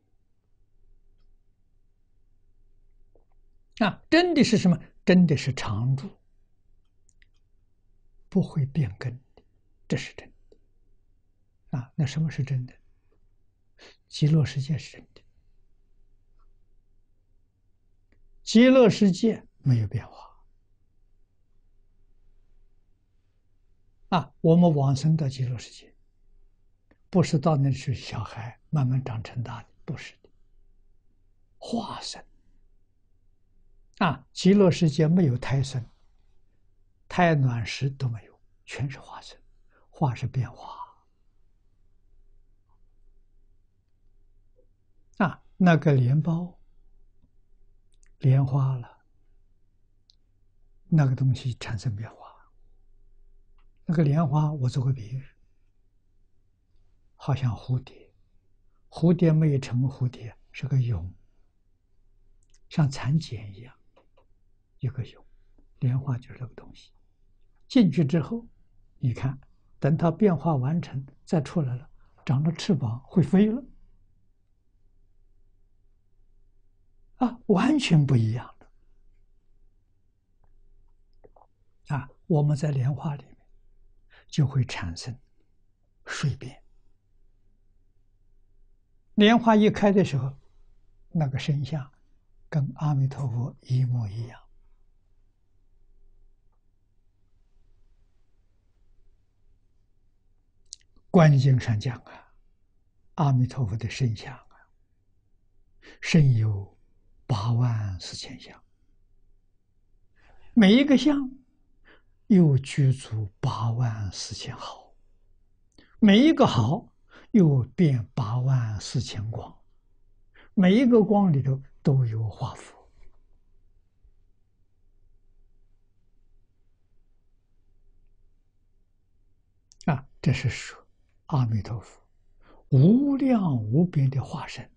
啊，真的是什么？真的是常住，不会变更的，这是真的。啊，那什么是真的？极乐世界是真的，极乐世界没有变化。啊，我们往生到极乐世界，不是到那是小孩慢慢长成大的，不是的，化身。啊，极乐世界没有胎生，胎卵石都没有，全是化身，化是变化。啊，那个莲苞莲花了，那个东西产生变化。那个莲花，我做个比喻，好像蝴蝶，蝴蝶没有成蝴蝶，是个蛹，像蚕茧一样，一个蛹。莲花就是这个东西，进去之后，你看，等它变化完成再出来了，长了翅膀会飞了，啊，完全不一样的。啊，我们在莲花里面就会产生水变。莲花一开的时候，那个身相跟阿弥陀佛一模一样。观经上讲啊，阿弥陀佛的身相啊，身有八万四千相，每一个相又具足八万四千好，每一个好又变八万四千光，每一个光里头都有化佛。啊，这是说阿弥陀佛无量无边的化身，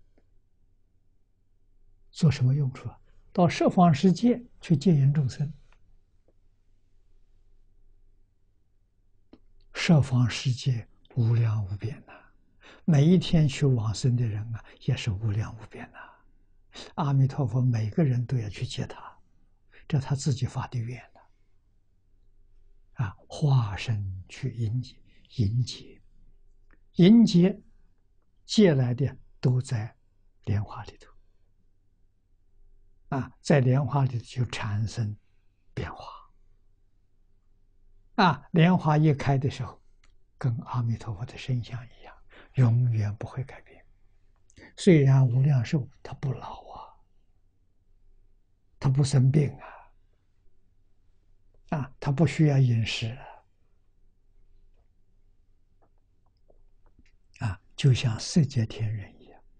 做什么用处啊？到十方世界去接引众生。十方世界无量无边呐、啊，每一天去往生的人啊，也是无量无边呐、啊。阿弥陀佛每个人都要去接他，这他自己发的愿的啊，化身去迎接，迎接，迎接，接来的都在莲花里头啊，在莲花里头就产生变化啊，莲花一开的时候，跟阿弥陀佛的身相一样，永远不会改变。虽然无量寿，他不老啊，他不生病啊，啊，他不需要饮食啊，啊，就像色界天人一样，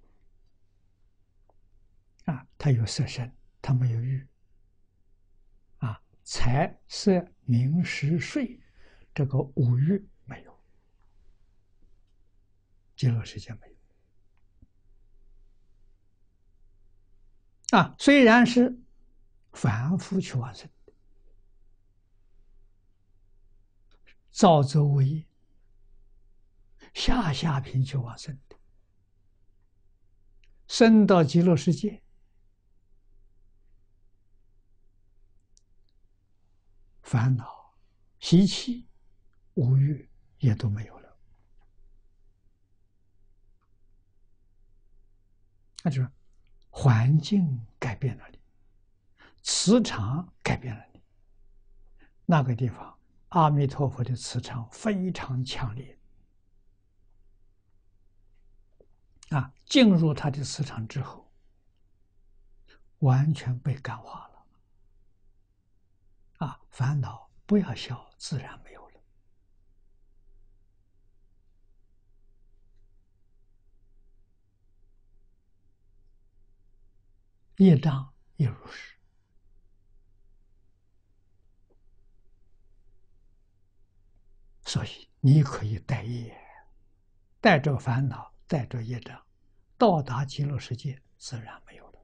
啊，他有色身，他没有欲，啊，财色名食睡，这个五欲没有，极乐世界没有。啊，虽然是凡夫去往生的，造作为业，下下品去往生的，生到极乐世界，烦恼、习气、五欲也都没有了。那就是环境改变了你，磁场改变了你。那个地方，阿弥陀佛的磁场非常强烈啊！进入他的磁场之后，完全被感化了啊，烦恼不要消，自然没有了。业障也如是。所以你可以带业，带着烦恼，带着业障，到达极乐世界，自然没有了。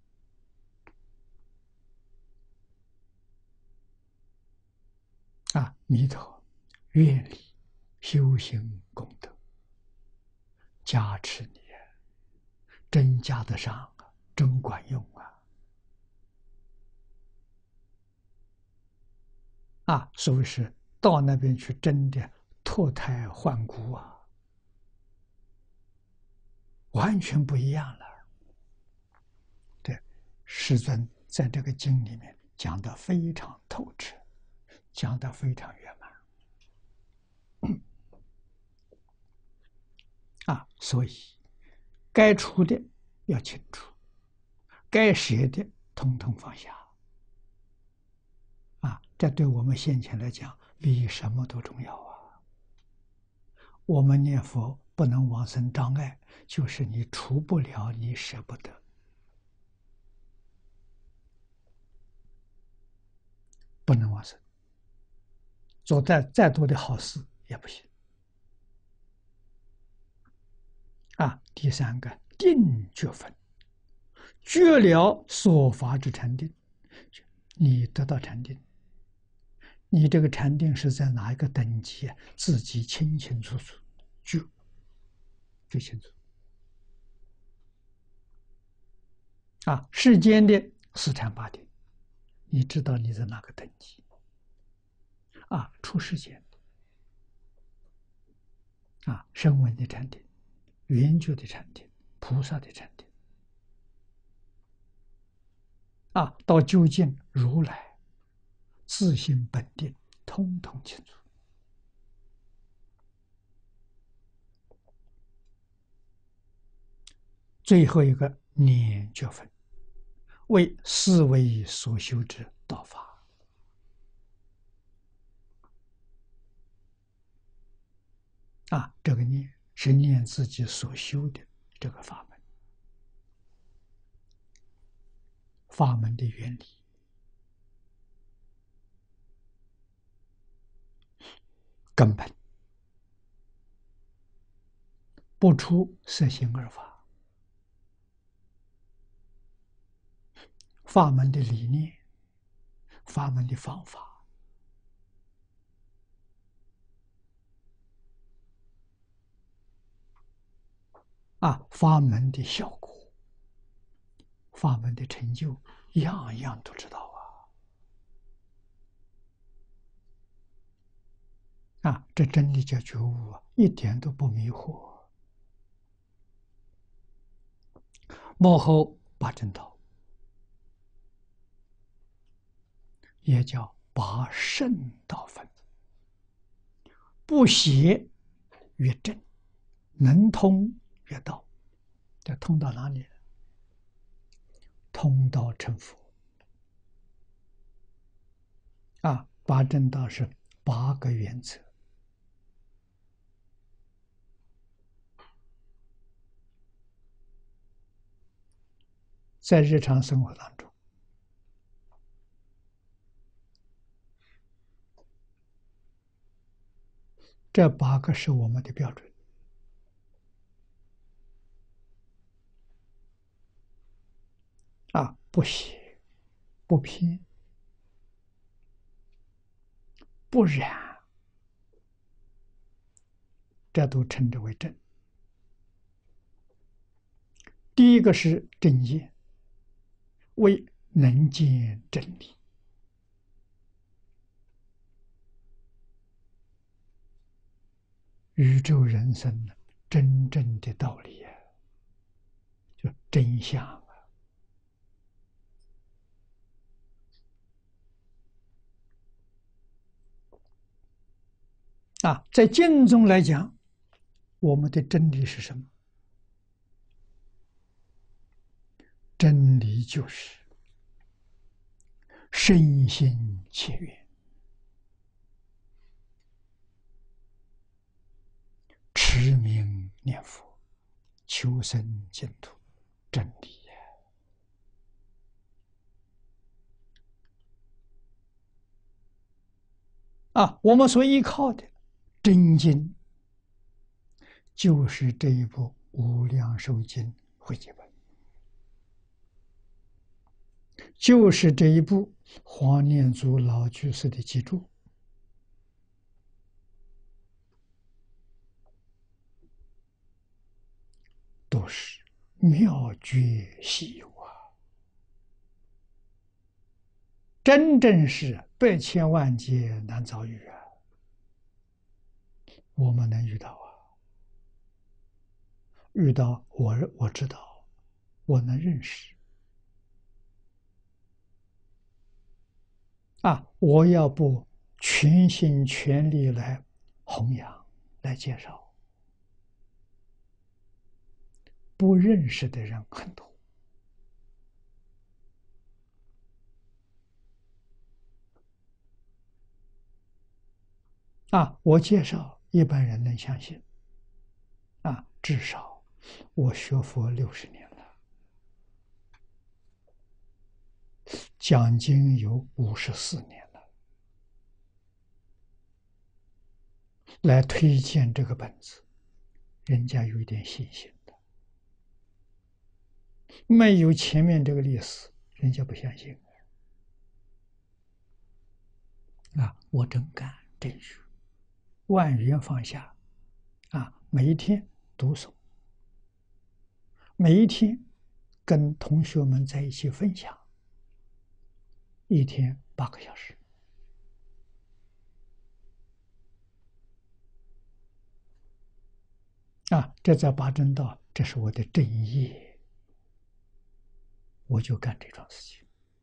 啊，弥陀愿力、修行功德加持你，真加得上啊，真管用啊！啊，所以是到那边去，真的脱胎换骨啊，完全不一样了。对，世尊在这个经里面讲得非常透彻，讲得非常圆满。啊，所以该出的要清楚，该舍的统统放下。啊，这对我们现前来讲，比什么都重要啊！我们念佛不能往生障碍，就是你除不了，你舍不得，不能往生。做再再多的好事也不行。啊，第三个定觉分，觉了所发之禅定，你得到禅定，你这个禅定是在哪一个等级，自己清清楚楚，就最清楚。啊，世间的四禅八定，你知道你在哪个等级？啊，出世间的啊，声闻的禅定，圆觉的禅定，菩萨的禅定。啊，到究竟如来自性本定，通通清楚。最后一个念觉分，为思维所修之道法。啊，这个念是念自己所修的这个法门，法门的原理。根本不出色心二法，法门的理念，法门的方法。啊，法门的效果，法门的成就，样样都知道啊！啊，这真的叫觉悟啊，一点都不迷惑。幕后八正道，也叫八圣道分，不邪越正，能通越道。这通到哪里？通道成佛。啊，八正道是八个原则，在日常生活当中，这八个是我们的标准。啊，不邪，不偏，不染，这都称之为正。第一个是正见，为能见真理。宇宙人生真正的道理啊，就真相啊！啊，在经中来讲，我们的真理是什么？真理就是身心切愿，持名念佛，求生净土，真理呀！啊，我们所依靠的真经，就是这一部《无量寿经》汇集本，就是这一部黄念祖老居士的记注，都是妙绝稀有啊！真正是百千万劫难遭遇啊！我们能遇到啊？遇到我，我知道，我能认识啊！我要不全心全力来弘扬、来介绍，不认识的人很多啊！我介绍，一般人能相信啊，至少我学佛六十年了，讲经有五十四年了，来推荐这个本子，人家有一点信心的，没有前面这个历史，人家不相信啊！我真干真学，万缘放下啊！每一天读诵，每一天跟同学们在一起分享，一天八个小时啊！这在八正道，这是我的正业，我就干这桩事情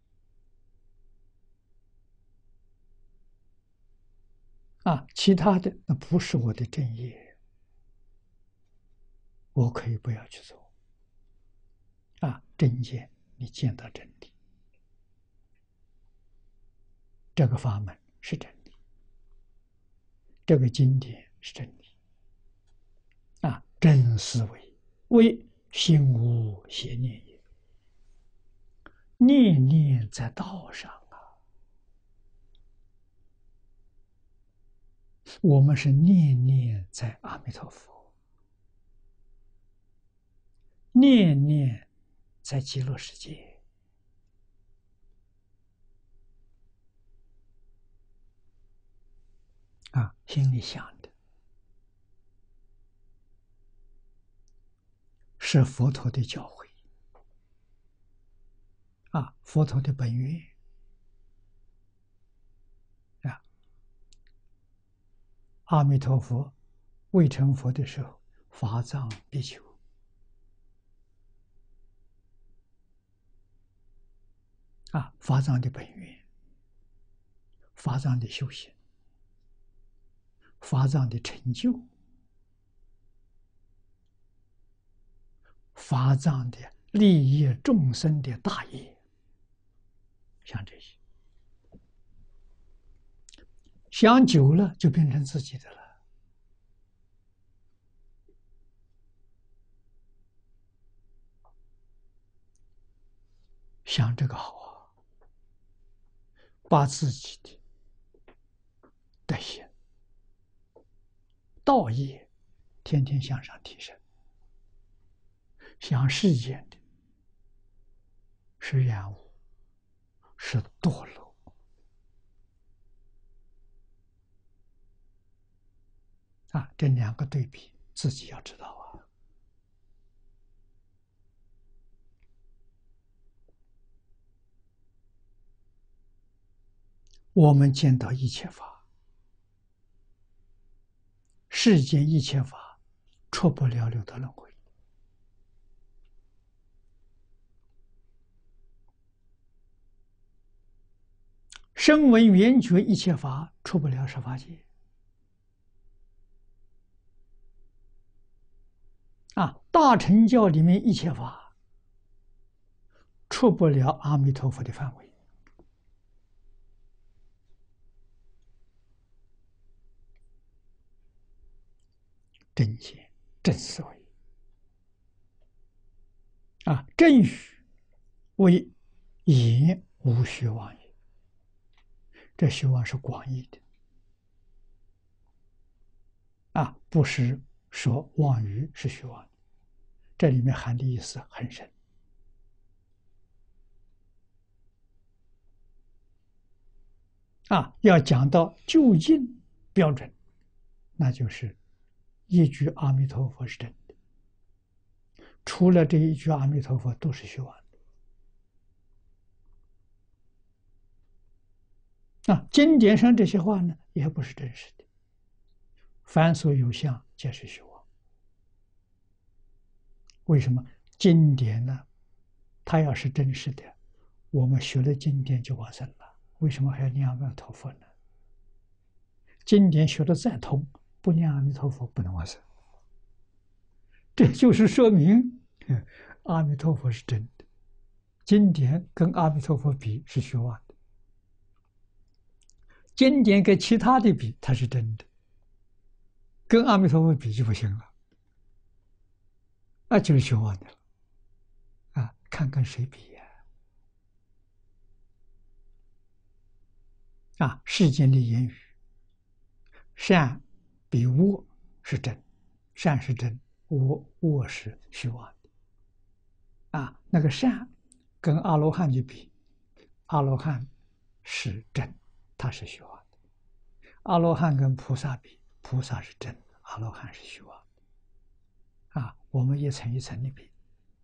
啊！其他的那不是我的正业，我可以不要去做啊！真见，你见到真理，这个法门是真理，这个经典是真理啊！真思维为心无邪念也，念念在道上啊！我们是念念在阿弥陀佛，念念在极乐世界啊！心里想的是佛陀的教诲啊，佛陀的本愿啊。阿弥陀佛未成佛的时候，法藏比丘啊，法藏的本愿，法藏的修行，法藏的成就，法藏的利益众生的大业，像这些，想久了就变成自己的了。想这个好啊，把自己的德行、道业天天向上提升。想世间的是染污，是堕落啊！这两个对比，自己要知道啊。我们见到一切法，世间一切法，出不了六道轮回。声闻缘觉一切法，出不了十法界。啊，大乘教里面一切法，出不了阿弥陀佛的范围。 正见、正思维啊，正语为言无虚妄也。这虚妄是广义的啊，不是说妄语是虚妄的，这里面含的意思很深啊。要讲到究竟标准，那就是一句阿弥陀佛是真的，除了这一句阿弥陀佛都是虚妄的啊。经典上这些话呢，也不是真实的，凡所有相，皆是虚妄。为什么经典呢？它要是真实的，我们学了经典就往生了，为什么还要念阿弥陀佛呢？经典学的再通，不念阿弥陀佛不能往生。这就是说明阿弥陀佛是真的，经典跟阿弥陀佛比是虚妄的，经典跟其他的比它是真的，跟阿弥陀佛比就不行了，那就是虚妄的了啊！看跟谁比呀？啊，世间的言语，善比恶是真，善是真，恶恶是虚妄的啊。那个善跟阿罗汉去比，阿罗汉是真，他是虚妄的；阿罗汉跟菩萨比，菩萨是真，阿罗汉是虚妄的啊。我们一层一层的比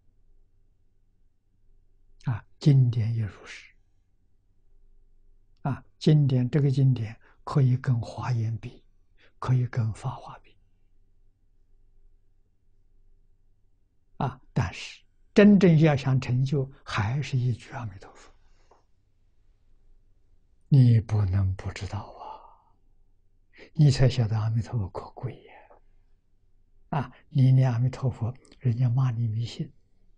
啊，经典也如是啊。经典这个经典可以跟华严比，可以跟法华比啊，但是真正要想成就，还是一句阿弥陀佛。你不能不知道啊，你才晓得阿弥陀佛可贵呀！啊，你念阿弥陀佛，人家骂你迷信。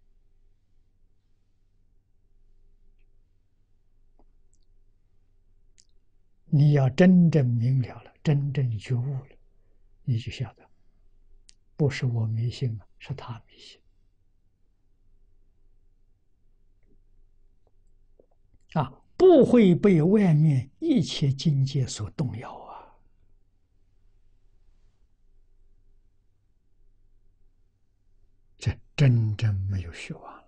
你要真正明了了，真正觉悟了，你就晓得，不是我迷信了，是他迷信啊，不会被外面一切境界所动摇啊。这真正没有虚妄了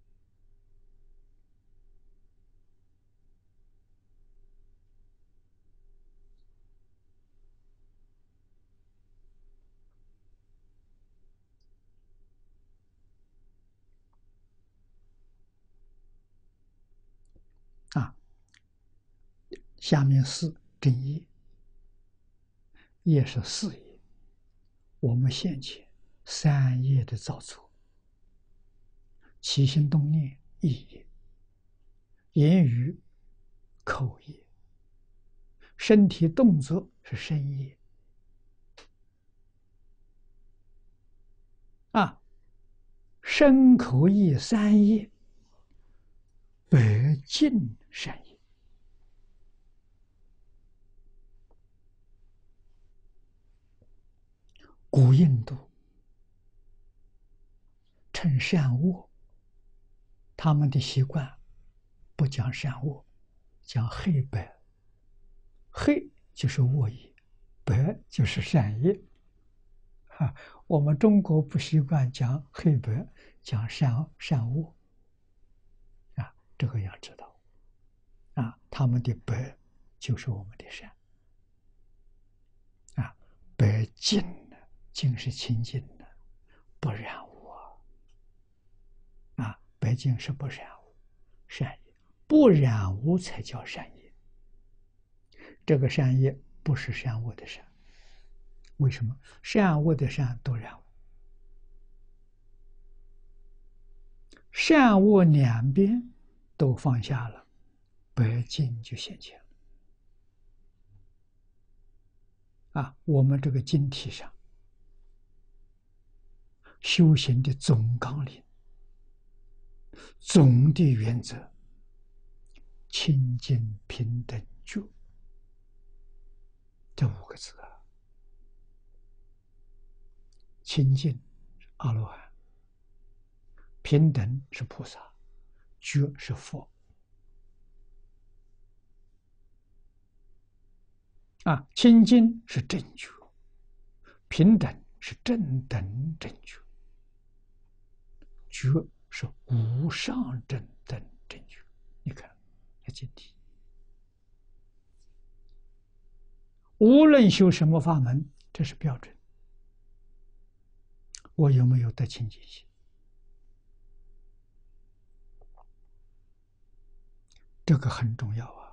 啊。下面四正业，业是四业，我们现前三业的造作，起心动念意业，言语口业，身体动作是身业啊。身口意三业，白净善业。古印度称善恶，他们的习惯不讲善恶，讲黑白。黑就是恶业，白就是善业。哈，我们中国不习惯讲黑白，讲善善恶。啊，这个要知道。啊，他们的白就是我们的善。啊，白净的，净是清净的，不染污啊。啊，白净是不染污，善业不染污才叫善业。这个善业不是善恶的善，为什么？善恶的善都染污，善恶两边都放下了，白净就现前了。啊，我们这个经体上修行的总纲领、总的原则，清净平等觉这五个字啊， 清净阿罗汉，平等是菩萨，觉是佛。啊，清净是正觉，平等是正等正觉，觉是无上正等正觉。你看，要见题。无论修什么法门，这是标准。我有没有得清净心？这个很重要啊！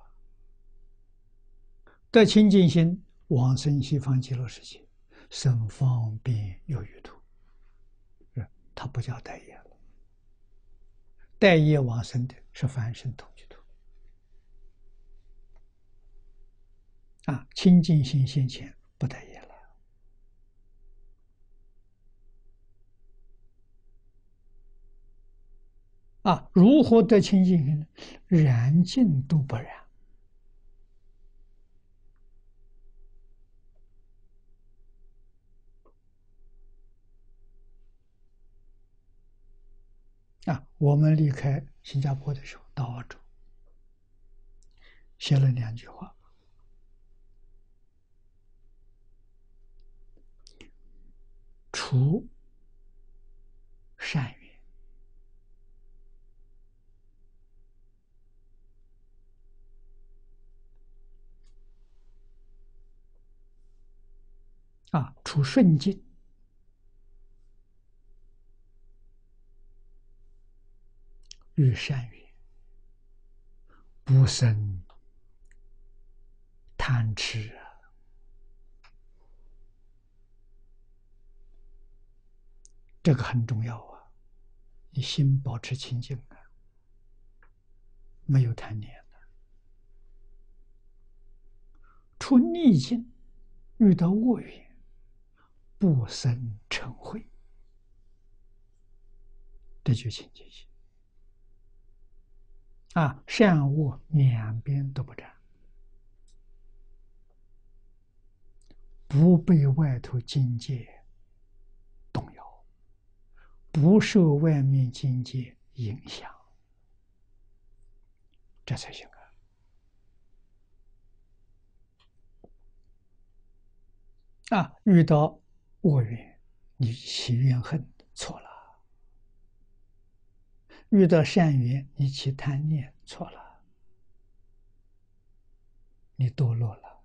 得清净心，往生西方极乐世界，生方便有余土。它不叫待业了，待业往生的是凡圣同居土。啊，清净心现前不待业了。啊，如何得清净心呢？燃尽都不燃。啊，我们离开新加坡的时候，到澳洲，写了两句话：除善缘，啊，除顺境，与善缘，不生贪痴啊。这个很重要啊！你心保持清净啊，没有贪念的。出逆境，遇到恶缘，不生嗔恚，这就清净心啊！善恶两边都不沾，不被外头境界动摇，不受外面境界影响，这才行啊！啊，遇到恶缘，你起怨恨，错了；遇到善缘，你起贪念，错了，你堕落了，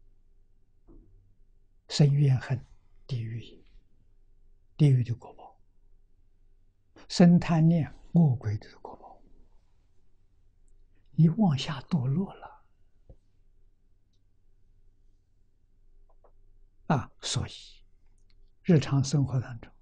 生怨恨，地狱，地狱的果报；生贪念，恶鬼的果报。你往下堕落了。啊，所以日常生活当中，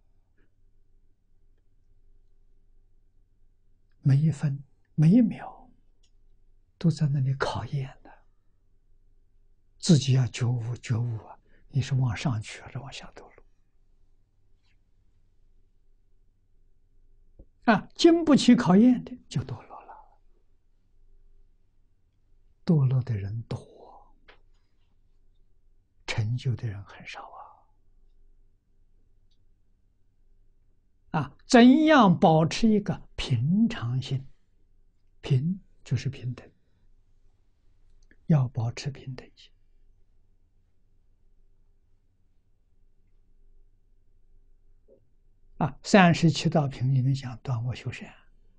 每一分每一秒都在那里考验的，自己要觉悟觉悟啊！你是往上去还是往下堕落？啊，经不起考验的就堕落了，堕落的人多，成就的人很少啊。啊，怎样保持一个平常心？平就是平等，要保持平等心。啊，三十七道品里面讲断恶修善。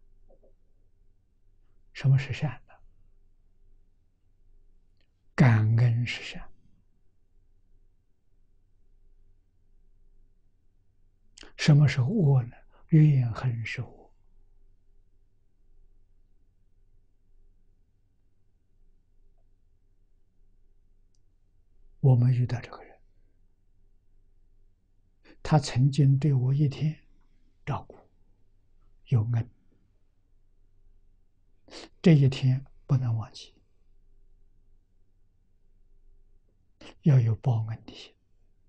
什么是善呢？感恩是善。什么是恶呢？怨恨是恶。我们遇到这个人，他曾经对我一天照顾有恩，这一天不能忘记，要有报恩的心。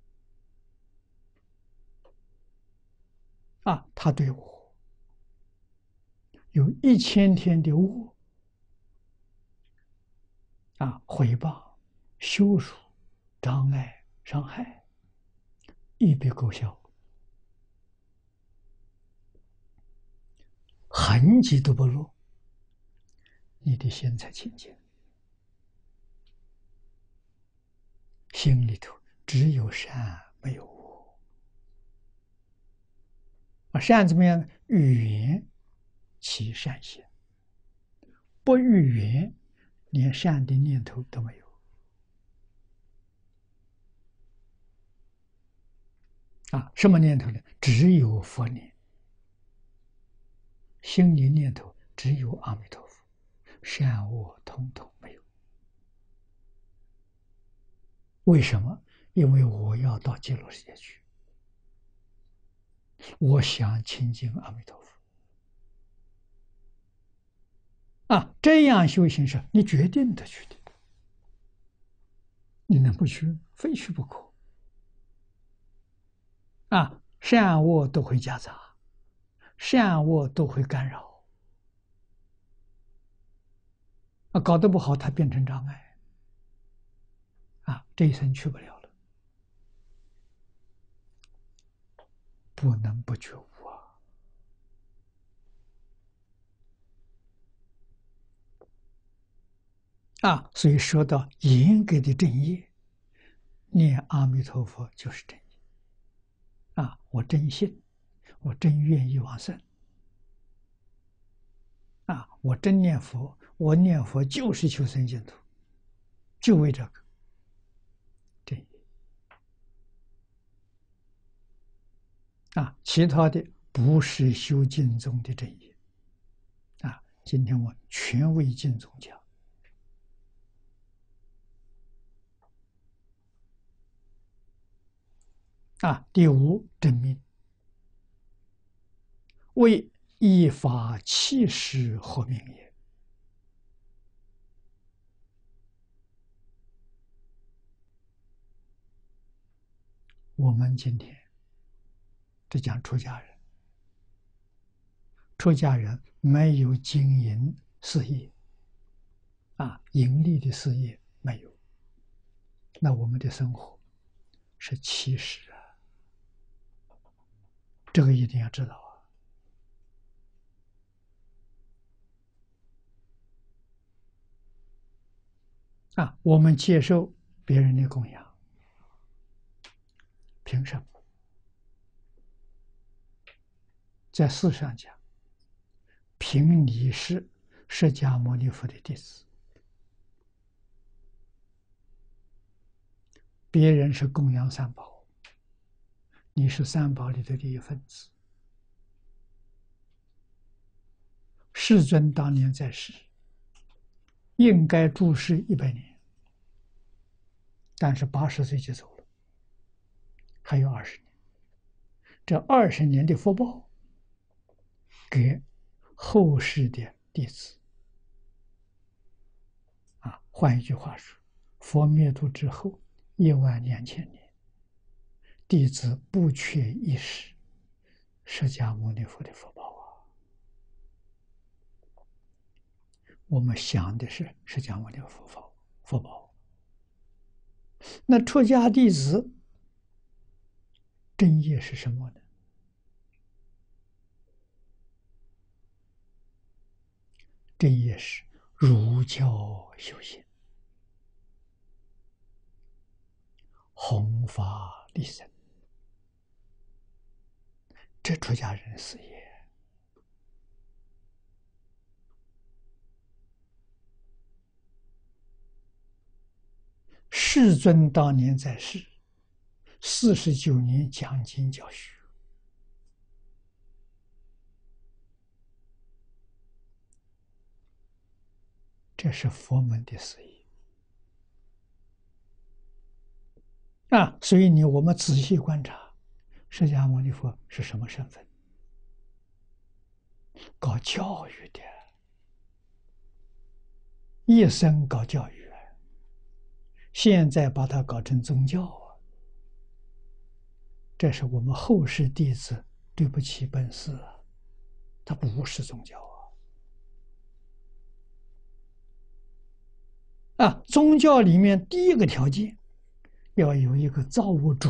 啊，他对我有一千天的恶，啊，毁谤、羞辱、障碍、伤害，一笔勾销。 痕迹都不落，你的心才清净，心里头只有善没有恶。啊，善怎么样？语言起善心，不语言，连善的念头都没有。啊，什么念头呢？只有佛念，心里念头只有阿弥陀佛，善恶统统没有。为什么？因为我要到极乐世界去，我想亲近阿弥陀佛。啊，这样修行是你决定的去的，你能不去？非去不可。啊，善恶都会夹杂，善恶都会干扰，啊，搞得不好，它变成障碍，啊，这一生去不了了，不能不觉悟啊！啊，所以说到严格的正业，念阿弥陀佛就是正业。啊，我真信，我真愿意往生。啊，我真念佛，我念佛就是求生净土，就为这个正业。啊，其他的不是修净宗的正业。啊，今天我全为净宗讲。啊，第五正命，为依法起誓合命也。我们今天这讲出家人，出家人没有经营事业，啊，盈利的事业没有，那我们的生活是起誓啊，这个一定要知道啊！啊，我们接受别人的供养，凭什么？在世上讲，凭你是释迦牟尼佛的弟子，别人是供养三宝，你是三宝里头的一份子。世尊当年在世，应该住世一百年，但是八十岁就走了，还有二十年。这二十年的福报，给后世的弟子。啊，换一句话说，佛灭度之后一万两千年，弟子不缺一时释迦牟尼佛的福报啊！我们想的是释迦牟尼佛福报，福报。那出家弟子正业是什么呢？正业是儒教修行，弘法利生，这出家人的事业。世尊当年在世，四十九年讲经教学，这是佛门的事业啊！所以你我们仔细观察，释迦牟尼佛是什么身份？搞教育的，一生搞教育，现在把它搞成宗教啊！这是我们后世弟子对不起本师啊，它不是宗教啊！啊，宗教里面第一个条件要有一个造物主，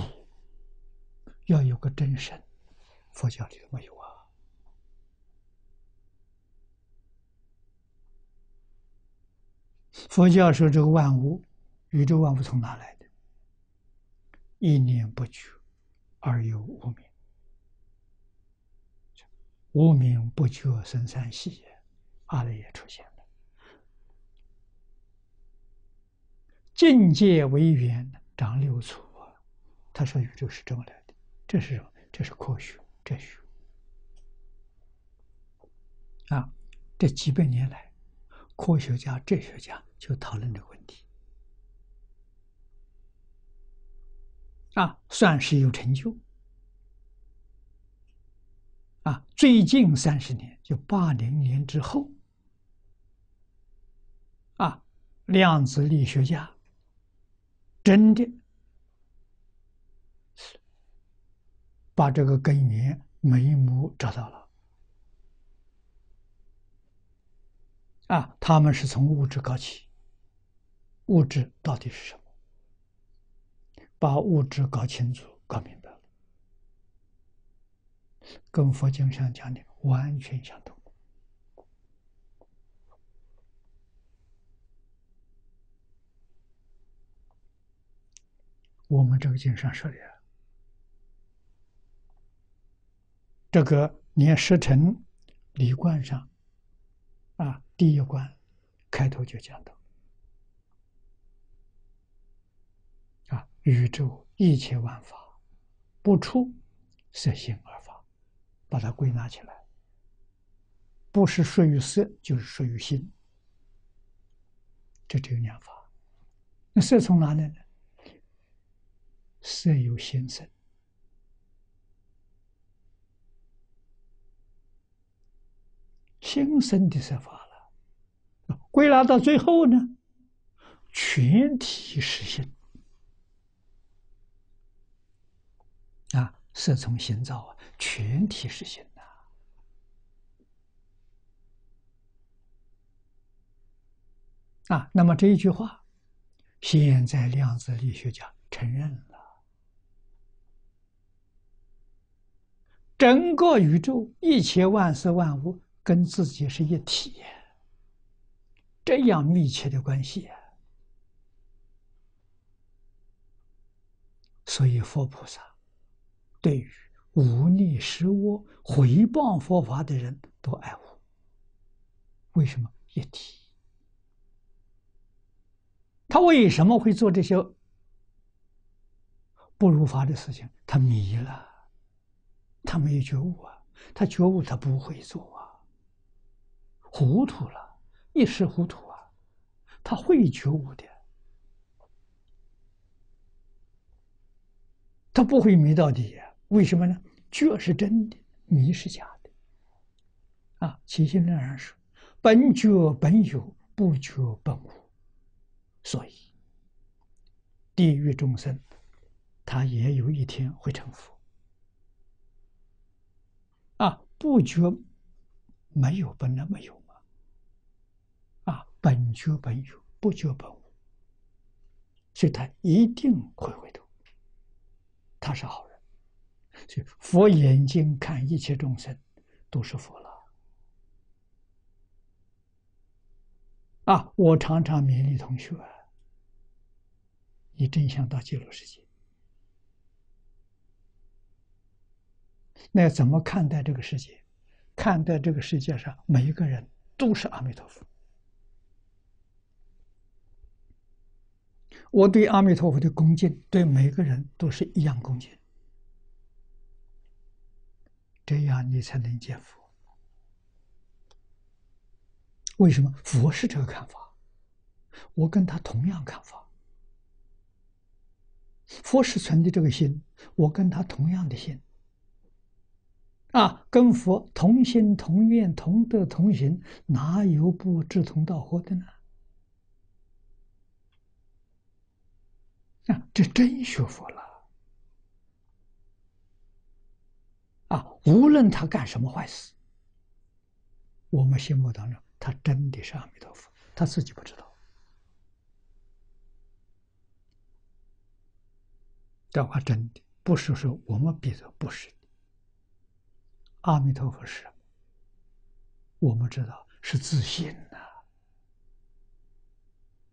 要有个真神，佛教里头没有啊！ 佛教说这个万物，宇宙万物从哪来的？一念不觉而有无明，无明不觉生三系，阿赖耶出现了。境界为缘，长六处。他说宇宙是这么来的，这是什么？这是科学哲学啊！这几百年来，科学家、哲学家就讨论这个问题啊，算是有成就啊。最近三十年，就八零年之后啊，量子力学家真的把这个根源眉目找到了啊！他们是从物质搞起，物质到底是什么？把物质搞清楚、搞明白了，跟佛经上讲的完全相同。我们这个经上说的，这个连十乘理观上啊，第一关开头就讲到啊，宇宙一切万法不出色心二法，把它归纳起来，不是属于色，就是属于心，这只有两法。那色从哪来呢？色由心生，心生的色法了。归纳到最后呢，全体是心啊，色从心造啊，全体是心呐。啊，那么这一句话，现在量子力学家承认了。整个宇宙一切万事万物跟自己是一体，这样密切的关系。所以佛菩萨对于忤逆施恶、毁谤佛法的人都爱护。为什么？一体。他为什么会做这些不如法的事情？他迷了。他没有觉悟啊，他觉悟他不会做啊，糊涂了，一时糊涂啊，他会觉悟的，他不会迷到底啊。为什么呢？觉是真的，迷是假的啊。起心论上说，本觉本有，不觉本无，所以地狱众生他也有一天会成佛。啊，不觉没有本来没有嘛，啊，本觉本有，不觉本无，所以他一定会回头，他是好人。所以佛眼睛看一切众生都是佛了。啊，我常常勉励同学，你真想到极乐世界，那怎么看待这个世界？看待这个世界上每一个人都是阿弥陀佛。我对阿弥陀佛的恭敬，对每个人都是一样恭敬，这样你才能见佛。为什么？佛是这个看法，我跟他同样看法。佛是存的这个心，我跟他同样的心。啊，跟佛同心同愿同德同行，哪有不志同道合的呢？啊，这真学佛了。啊，无论他干什么坏事，我们心目当中他真的是阿弥陀佛，他自己不知道。这话真的不是说我们比的，不是的。阿弥陀佛是什么？我们知道是自信呐、啊。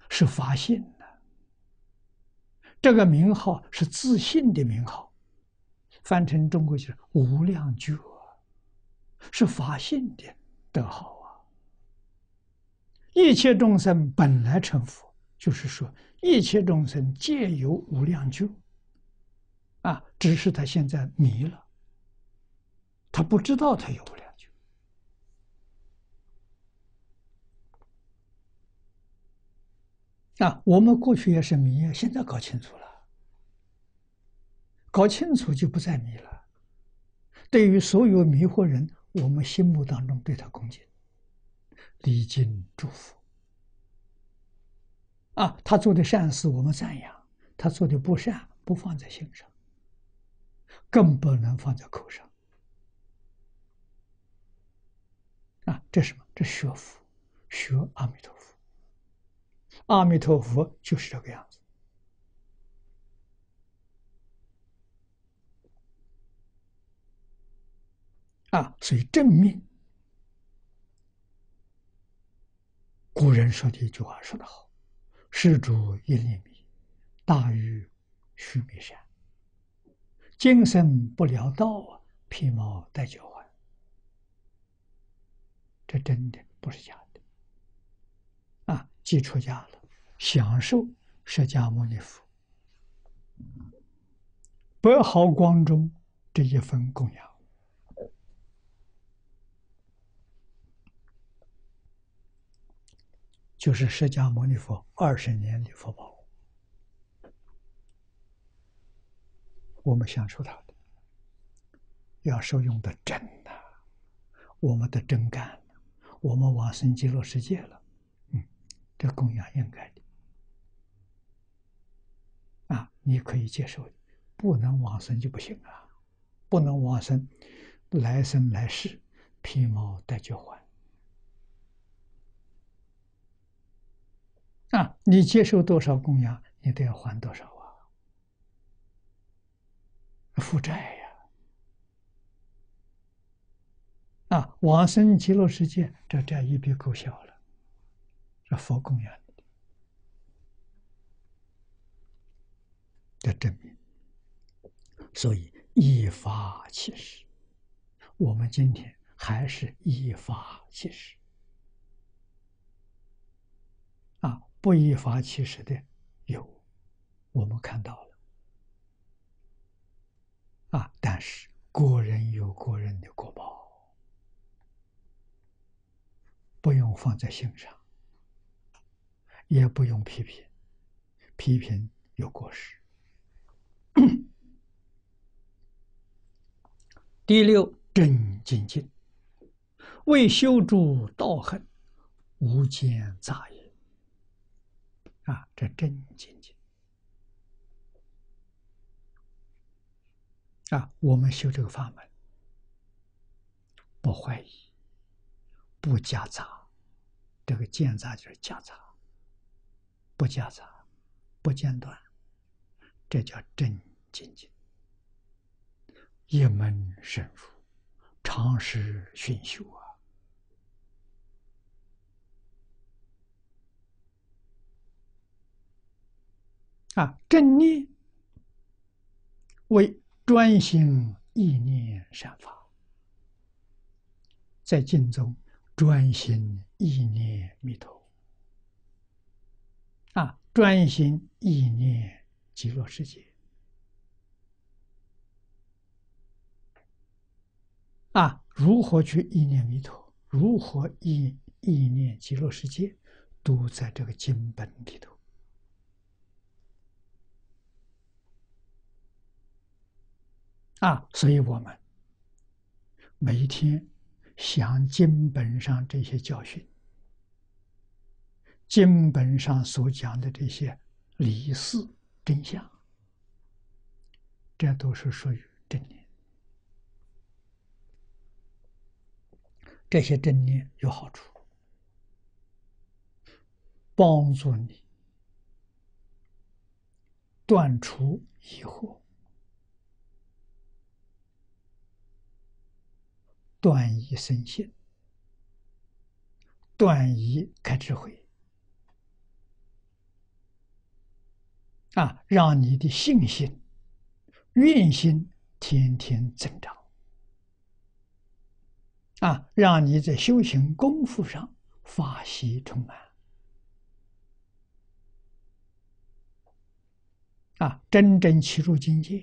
是发信的，这个名号是自信的名号，翻成中国就是无量觉，是发信的德号啊。一切众生本来成佛，就是说一切众生皆有无量觉啊，只是他现在迷了，他不知道他有无量觉啊。我们过去也是迷，现在搞清楚了，搞清楚就不再迷了。对于所有迷惑人，我们心目当中对他恭敬、礼敬、祝福啊。他做的善事我们赞扬，他做的不善不放在心上，更不能放在口上啊。这是什么？这学佛，学阿弥陀佛。阿弥陀佛就是这个样子啊。所以正命，古人说的一句话说得好：施主一粒米，大于须弥山。今生不聊道，披毛戴脚环。这真的不是假的啊！既出家了，享受释迦牟尼佛百毫光中这一份供养，就是释迦牟尼佛二十年的福报，我们享受他的，要受用的真的，我们的真干了，我们往生极乐世界了，嗯，这供养应该的啊，你可以接受的，不能往生就不行啊，不能往生，来生来世披毛戴脚环啊，你接受多少供养，你都要还多少啊，负债呀！啊，往生极乐世界，这债一笔勾销了，这佛供养的，这证明。所以依法起誓，我们今天还是依法起誓啊！不依法起誓的有，我们看到了啊，但是个人有个人的果报，不用放在心上，也不用批评，批评有过失。第六，正精进，为修诸道行，无间杂也。啊，这正精进啊，我们修这个法门，不怀疑，不夹杂，这个间杂就是夹杂，不夹杂，不间断，这叫正精进。一门深入，长时熏修啊！啊，正念为专心意念善法，在经中专心意念弥陀啊，专心意念极乐世界啊，如何去意念弥陀，如何意意念极乐世界，都在这个经本里头啊。所以我们每一天想经本上这些教训，经本上所讲的这些理事真相，这都是属于正念。这些正念有好处，帮助你断除疑惑，断疑生信，断疑开智慧啊，让你的信心、愿心天天增长，啊，让你在修行功夫上法喜充满，啊，真正契入境界，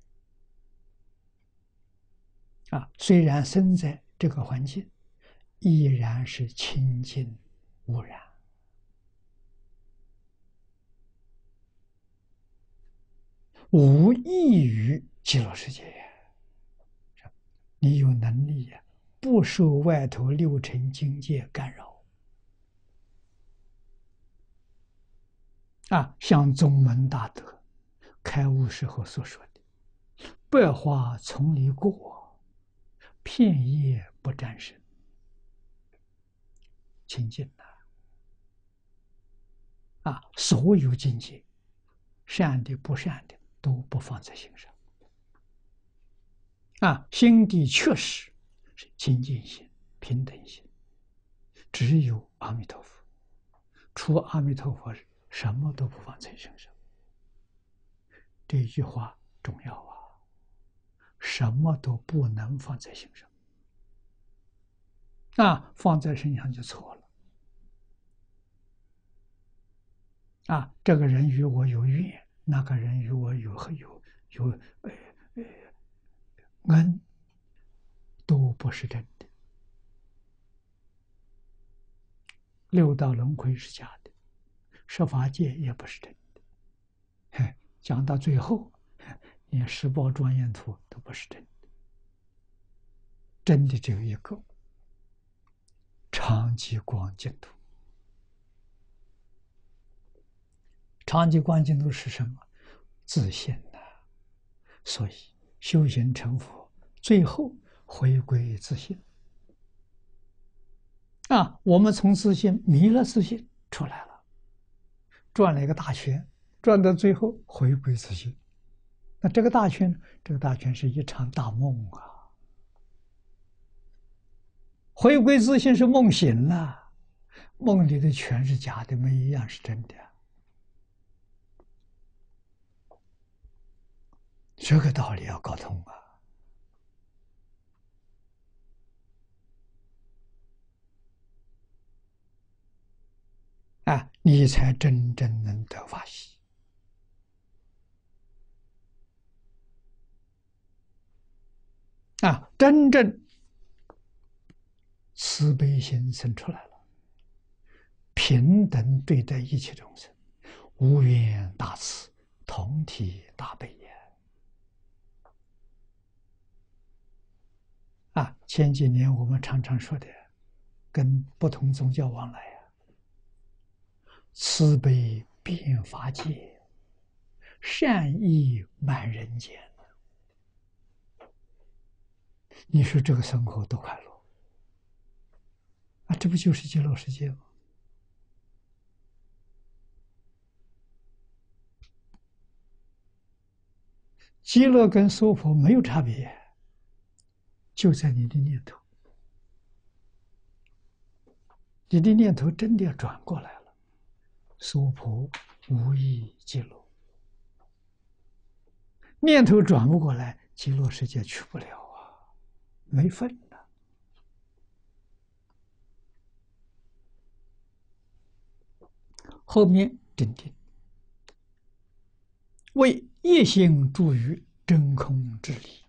啊，虽然身在这个环境，依然是清净无染。无异于极乐世界，你有能力呀，不受外头六尘境界干扰。啊，像宗门大德开悟时候所说的：“百花丛里过，片叶不沾身。”清净呐！啊，所有境界，善的不善的都不放在心上。啊，心地确实是清净心、平等心，只有阿弥陀佛，除阿弥陀佛，什么都不放在心上。这句话重要啊！什么都不能放在心上，啊，放在身上就错了。啊，这个人与我有怨，那个人与我有有有呃呃恩，都不是真的。六道轮回是假的，十法界也不是真的。嘿，讲到最后，连十宝庄严图都不是真的，真的只有一个常寂光净土。常寂光净土是什么？自信呐、啊！所以修行成佛，最后回归自信。啊，我们从自信弥勒自信出来了，转了一个大圈，转到最后回归自信。那这个大圈，这个大圈是一场大梦啊！回归自信是梦醒了，梦里的全是假的，没一样是真的。这个道理要搞通啊！啊，你才真正能得法喜。啊，真正慈悲心生出来了，平等对待一切众生，无缘大慈，同体大悲也。啊，前几年我们常常说的，跟不同宗教往来啊，慈悲遍法界，善意满人间。你说这个生活多快乐啊！这不就是极乐世界吗？极乐跟娑婆没有差别，就在你的念头。你的念头真的要转过来了，娑婆无异极乐。念头转不过来，极乐世界去不了啊，没份了。后面定定，为一心助于真空之理，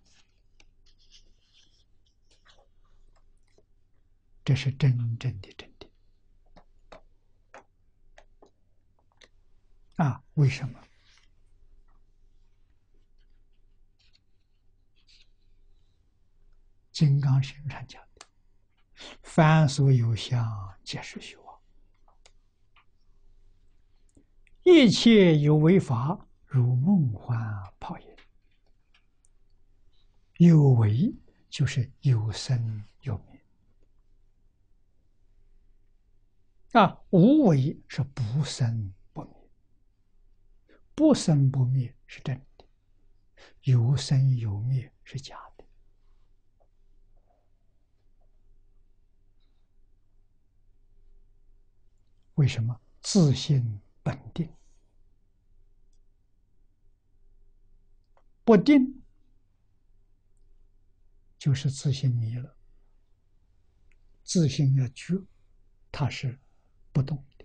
这是真正的真定啊！为什么？金刚经上讲的，凡所有相，皆是虚妄。一切有为法，如梦幻泡影。有为就是有生有灭，啊，无为是不生不灭，不生不灭是真的，有生有灭是假的。为什么？自性本定。 不定就是自性迷了。自性要觉，它是不动的。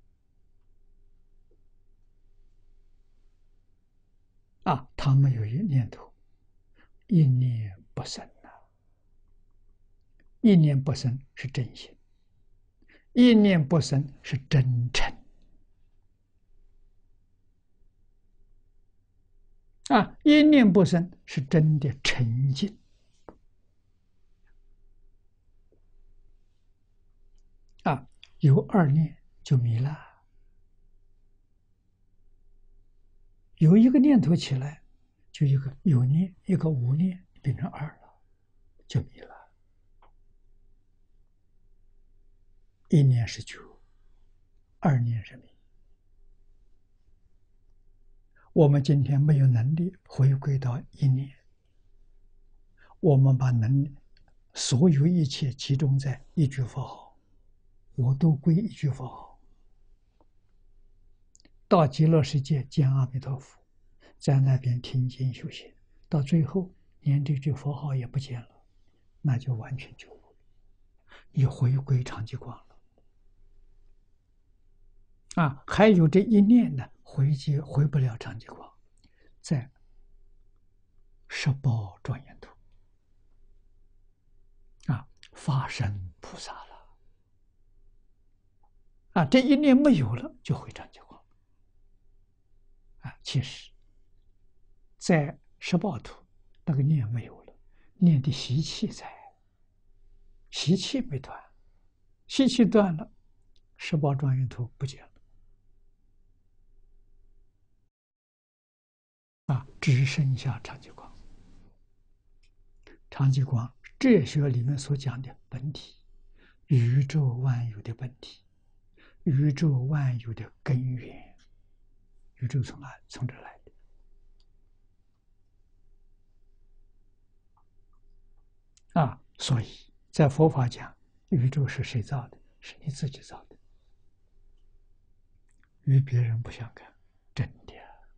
啊，它没有一念头，一念不生呐、啊。一念不生是真心，一念不生是真诚。啊，一念不生是真的沉静。啊，有二念就迷了。有一个念头起来，就一个有念，一个无念，变成二了，就迷了。一念是觉，二念是迷。我们今天没有能力回归到一念，我们把能所有一切集中在一句佛号，我都归一句佛号。到极乐世界见阿弥陀佛，在那边听经修行，到最后连这句佛号也不见了，那就完全觉悟了，你回归常寂光了。啊，还有这一念呢，回接回不了常寂光，在十宝庄严土啊，发生菩萨了。啊，这一念没有了，就回常寂光。啊，其实，在十宝土那个念没有了，念的习气在，习气没断，习气断了，十宝庄严土不见了。啊，只剩下常寂光。常寂光，哲学里面所讲的本体，宇宙万有的本体，宇宙万有的根源。宇宙从哪？从这来的。啊，所以在佛法讲，宇宙是谁造的？是你自己造的，与别人不相干，真的。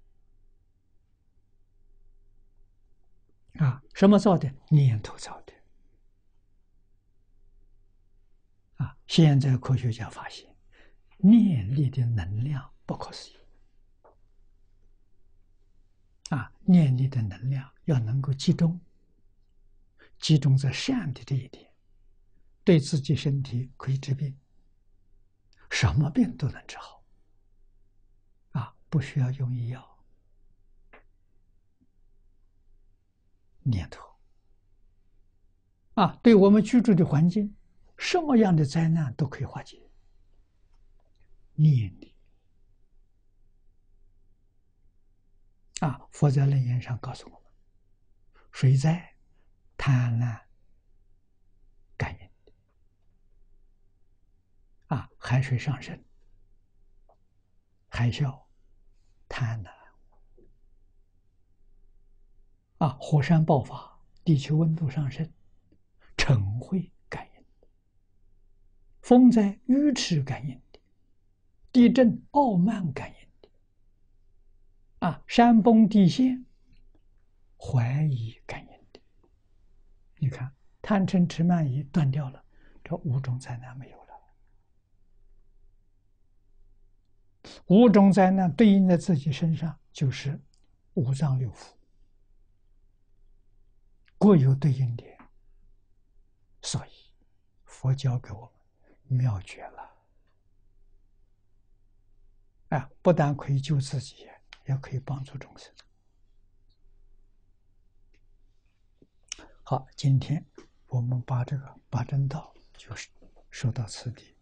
啊，什么造的？念头造的。啊，现在科学家发现，念力的能量不可思议。啊，念力的能量要能够集中，集中在善的这一点，对自己身体可以治病，什么病都能治好。啊，不需要用医药。念头。啊，对我们居住的环境，什么样的灾难都可以化解。念力。啊，佛在楞严上告诉我们，水灾、贪婪、感应的。啊，海水上升、海啸、贪婪。啊，火山爆发、地球温度上升、嗔恚感应的。风灾、愚痴感应的。地震、傲慢感应的。啊，山崩地陷、怀疑感应的。你看，贪嗔痴慢疑断掉了，这五种灾难没有了。五种灾难对应在自己身上，就是五脏六腑，各有对应点。所以，佛教给我们妙诀了。啊，不但可以救自己，也可以帮助众生。好，今天我们把这个八正道就是说到此地。